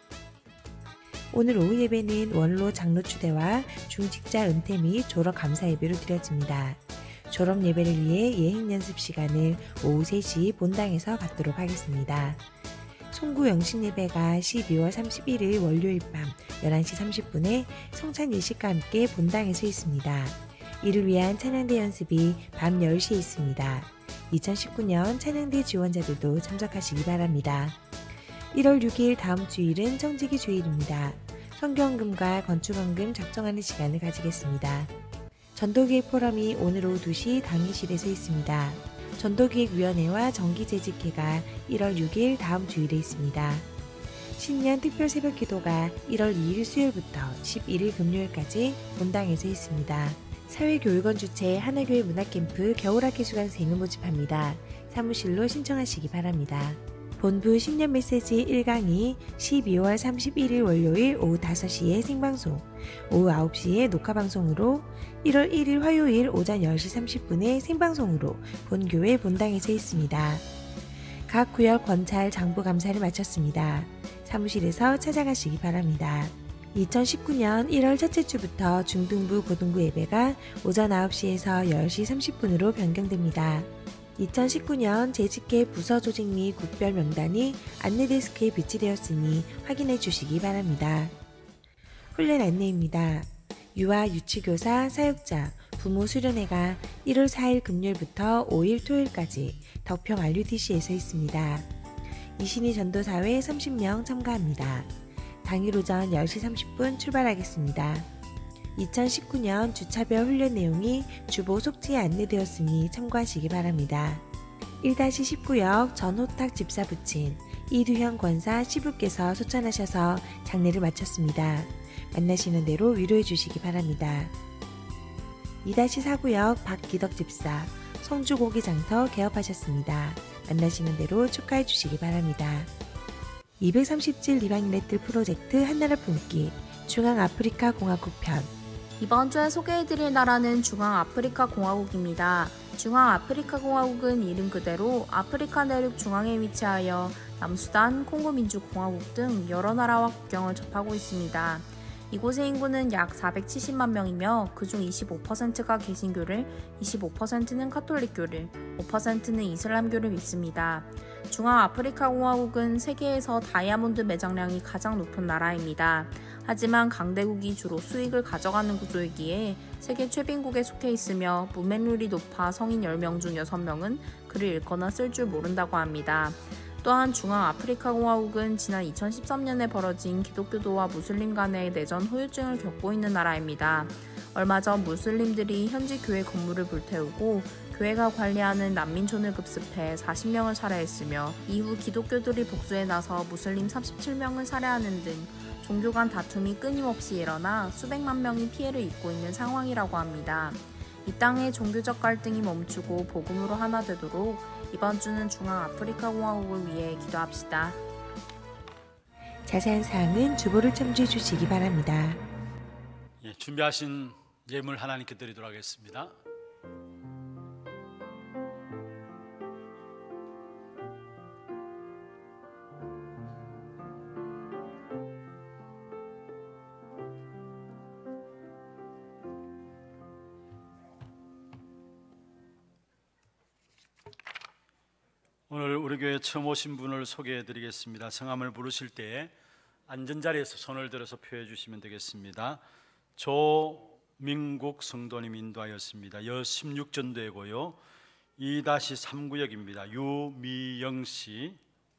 오늘 오후 예배는 원로 장로 추대와 중직자 은퇴 및 졸업 감사 예배로 드려집니다. 졸업 예배를 위해 예행 연습 시간을 오후 세 시 본당에서 갖도록 하겠습니다. 송구 영신 예배가 십이월 삼십일일 월요일 밤 열한 시 삼십 분에 성찬 예식과 함께 본당에서 있습니다. 이를 위한 찬양대 연습이 밤 열 시에 있습니다. 이천십구 년 찬양대 지원자들도 참석하시기 바랍니다. 일월 육일 다음 주일은 청지기 주일입니다. 성경헌금과 건축헌금 작성하는 시간을 가지겠습니다. 전도기획 포럼이 오늘 오후 두 시 당의실에서 있습니다. 전도기획위원회와 정기재직회가 일월 육일 다음 주일에 있습니다. 신년 특별 새벽 기도가 일월 이일 수요일부터 십일일 금요일까지 본당에서 있습니다. 사회교육원 주최 하나교회 문화캠프 겨울학기 수강생을 모집합니다. 사무실로 신청하시기 바랍니다. 본부 신년 메시지 일 강의 십이월 삼십일일 월요일 오후 다섯 시에 생방송, 오후 아홉 시에 녹화방송으로 일월 일일 화요일 오전 열 시 삼십 분에 생방송으로 본교회 본당에서 있습니다. 각 구역 권찰 장부 감사를 마쳤습니다. 사무실에서 찾아가시기 바랍니다. 이천십구 년 일월 첫째 주부터 중등부 고등부 예배가 오전 아홉 시에서 열 시 삼십 분으로 변경됩니다. 이천십구 년 재직계 부서 조직 및 국별 명단이 안내데스크에 비치되었으니 확인해 주시기 바랍니다. 훈련 안내입니다. 유아 유치교사 사역자 부모 수련회가 일월 사일 금요일부터 오일 토요일까지 덕평 알유티씨에서 있습니다. 이신희 전도사회 삼십 명 참가합니다. 당일 오전 열 시 삼십 분 출발하겠습니다. 이천십구 년 주차별 훈련 내용이 주보 속지에 안내되었으니 참고하시기 바랍니다. 일 십 구역 전호탁 집사 부친 이두현 권사 시부께서 소천하셔서 장례를 마쳤습니다. 만나시는 대로 위로해 주시기 바랍니다. 이 사구역 박기덕 집사 성주고기 장터 개업하셨습니다. 만나시는 대로 축하해 주시기 바랍니다. 이백삼십 질 리방레틀 프로젝트 한나라 품기 중앙아프리카 공화국 편 이번 주에 소개해드릴 나라는 중앙아프리카 공화국입니다. 중앙아프리카 공화국은 이름 그대로 아프리카 내륙 중앙에 위치하여 남수단, 콩고민주공화국 등 여러 나라와 국경을 접하고 있습니다. 이곳의 인구는 약 사백칠십만 명이며 그중 이십오 퍼센트가 개신교를, 이십오 퍼센트는 카톨릭교를, 오 퍼센트는 이슬람교를 믿습니다. 중앙아프리카 공화국은 세계에서 다이아몬드 매장량이 가장 높은 나라입니다. 하지만 강대국이 주로 수익을 가져가는 구조이기에 세계 최빈국에 속해 있으며 문맹률이 높아 성인 열 명 중 여섯 명은 글을 읽거나 쓸 줄 모른다고 합니다. 또한 중앙아프리카 공화국은 지난 이천십삼 년에 벌어진 기독교도와 무슬림 간의 내전 후유증을 겪고 있는 나라입니다. 얼마 전 무슬림들이 현지 교회 건물을 불태우고 교회가 관리하는 난민촌을 급습해 사십 명을 살해했으며 이후 기독교들이 복수에 나서 무슬림 삼십칠 명을 살해하는 등 종교 간 다툼이 끊임없이 일어나 수백만 명이 피해를 입고 있는 상황이라고 합니다. 이 땅의 종교적 갈등이 멈추고 복음으로 하나 되도록 이번 주는 중앙아프리카 공화국을 위해 기도합시다. 자세한 사항은 주보를 참조해 주시기 바랍니다. 예, 준비하신 예물 하나님께 드리도록 하겠습니다. 오늘 우리 교회 처음 오신 분을 소개해 드리겠습니다. 성함을 부르실 때 앉은 자리에서 손을 들어서 표해 주시면 되겠습니다. 조민국 성도님 인도하였습니다. 여 십육 전도이고요. 이 삼 구역입니다. 유미영씨,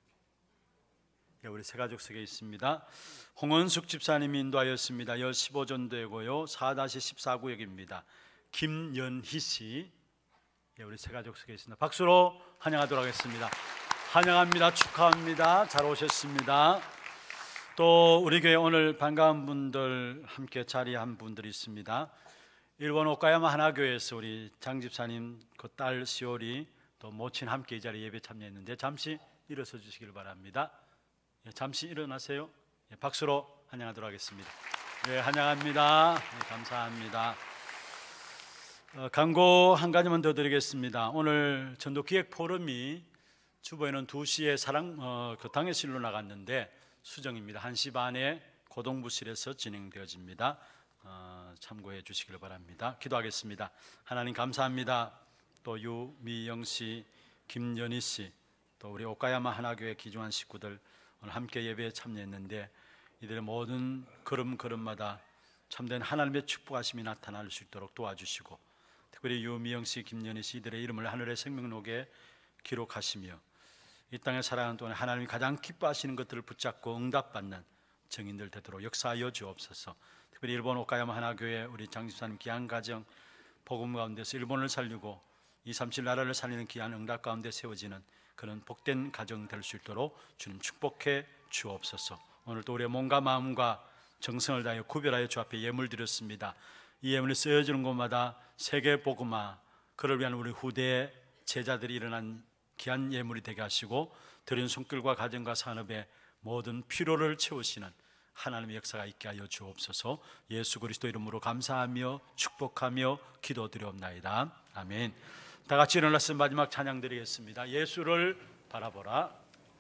우리 새가족 속에 있습니다. 홍원숙 집사님 인도하였습니다. 여 십오 전도이고요. 사 십사 구역입니다. 김연희씨, 예, 우리 새 가족 속에 있습니다. 박수로 환영하도록 하겠습니다. 환영합니다. 축하합니다. 잘 오셨습니다. 또 우리 교회 오늘 반가운 분들 함께 자리한 분들이 있습니다. 일본 오카야마 하나교회에서 우리 장 집사님 그 딸 시오리 또 모친 함께 이 자리에 예배 참여했는데 잠시 일어서 주시길 바랍니다. 예, 잠시 일어나세요. 예, 박수로 환영하도록 하겠습니다. 네, 환영합니다. 네, 감사합니다. 어, 광고 한 가지만 더 드리겠습니다. 오늘 전도기획 포럼이 주보에는 두 시에 사랑 어, 그 당회실로 나갔는데 수정입니다. 한 시 반에 고동부실에서 진행되어집니다. 어, 참고해 주시길 바랍니다. 기도하겠습니다. 하나님 감사합니다. 또 유미영 씨, 김연희 씨, 또 우리 오카야마 하나교회 귀중한 식구들 오늘 함께 예배에 참여했는데 이들의 모든 걸음걸음마다 참된 하나님의 축복하심이 나타날 수 있도록 도와주시고 특별히 유미영 씨, 김연희 씨 이들의 이름을 하늘의 생명록에 기록하시며 이 땅을 살아가는 동안 하나님이 가장 기뻐하시는 것들을 붙잡고 응답받는 증인들 되도록 역사하여 주옵소서. 특별히 일본 오카야마 하나교회 우리 장집사님 귀한 가정 복음 가운데서 일본을 살리고 이삼칠 나라를 살리는 귀한 응답 가운데 세워지는 그런 복된 가정 될 수 있도록 주님 축복해 주옵소서. 오늘도 우리의 몸과 마음과 정성을 다하여 구별하여 주 앞에 예물 드렸습니다. 이 예물이 쓰여지는 곳마다 세계 복음화 그를 위한 우리 후대의 제자들이 일어난 귀한 예물이 되게 하시고 드린 손길과 가정과 산업의 모든 필요를 채우시는 하나님의 역사가 있게 하여 주옵소서. 예수 그리스도 이름으로 감사하며 축복하며 기도드리옵나이다. 아멘. 다 같이 일어나서 마지막 찬양 드리겠습니다. 예수를 바라보라.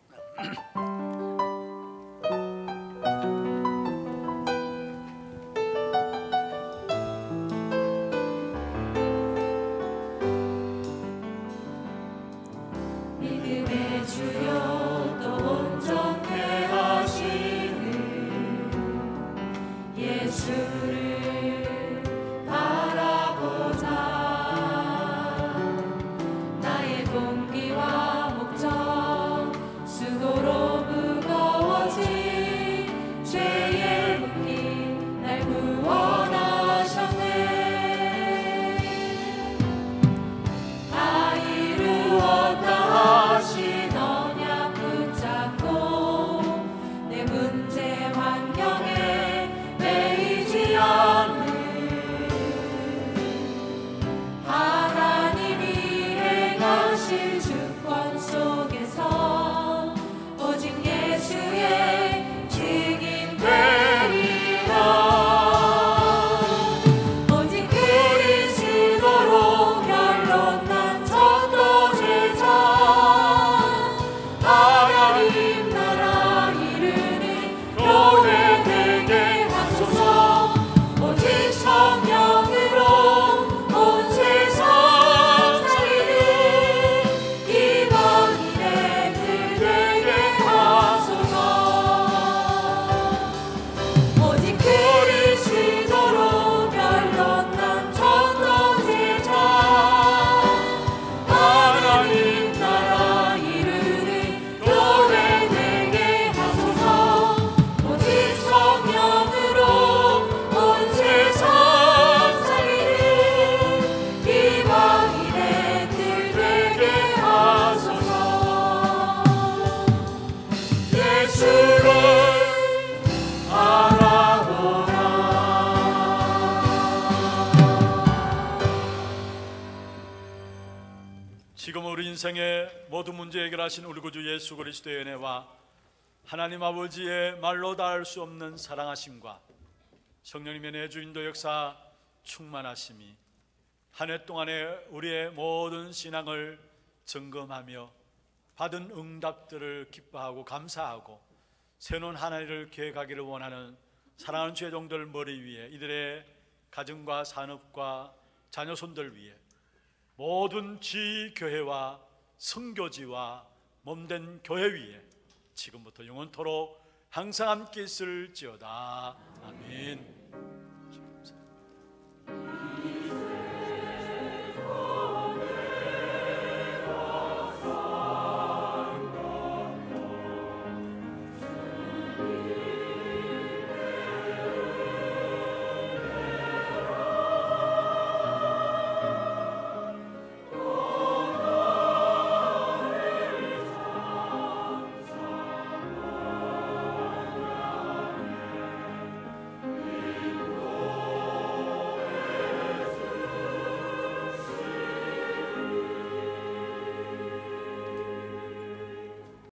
믿음의 주여 또 온전케 하시는 예수를 바라보자. 나의 동기와 목적 수고로 무거워진 죄에 묶인 날 구원하셨네. 다 이루었다 하신 언약 붙잡고 내 문제 환경에 매이지 않는 하나님이 행하실 주권 속에서 오직 예수의 증인 되리라. 오직 그리스도로 결론난 전도제자 하나님 나라 이르는 교회 되게 하소서. 오직 성령으로 온 세상 살리는 이방인의 들 되게 하소서. 오직 그리스도로 결론난 전도제자 하나님 나라 이르는 교회 되게 하소서. 오직 성령으로 온 세상 살리는 이방인의 들 되게 하소서. 예수를 지금 우리 인생의 모든 문제 해결하신 우리 구주 예수 그리스도의 은혜와 하나님 아버지의 말로 닿을 수 없는 사랑하심과 성령님의 내주인도 역사 충만하심이 한 해 동안의 우리의 모든 신앙을 점검하며 받은 응답들을 기뻐하고 감사하고 새로운 한 해를 계획하기를 원하는 사랑하는 죄종들 머리 위에 이들의 가정과 산업과 자녀손들 위에 모든 지교회와 선교지와 몸된 교회 위에 지금부터 영원토록 항상 함께 있을지어다. 아멘.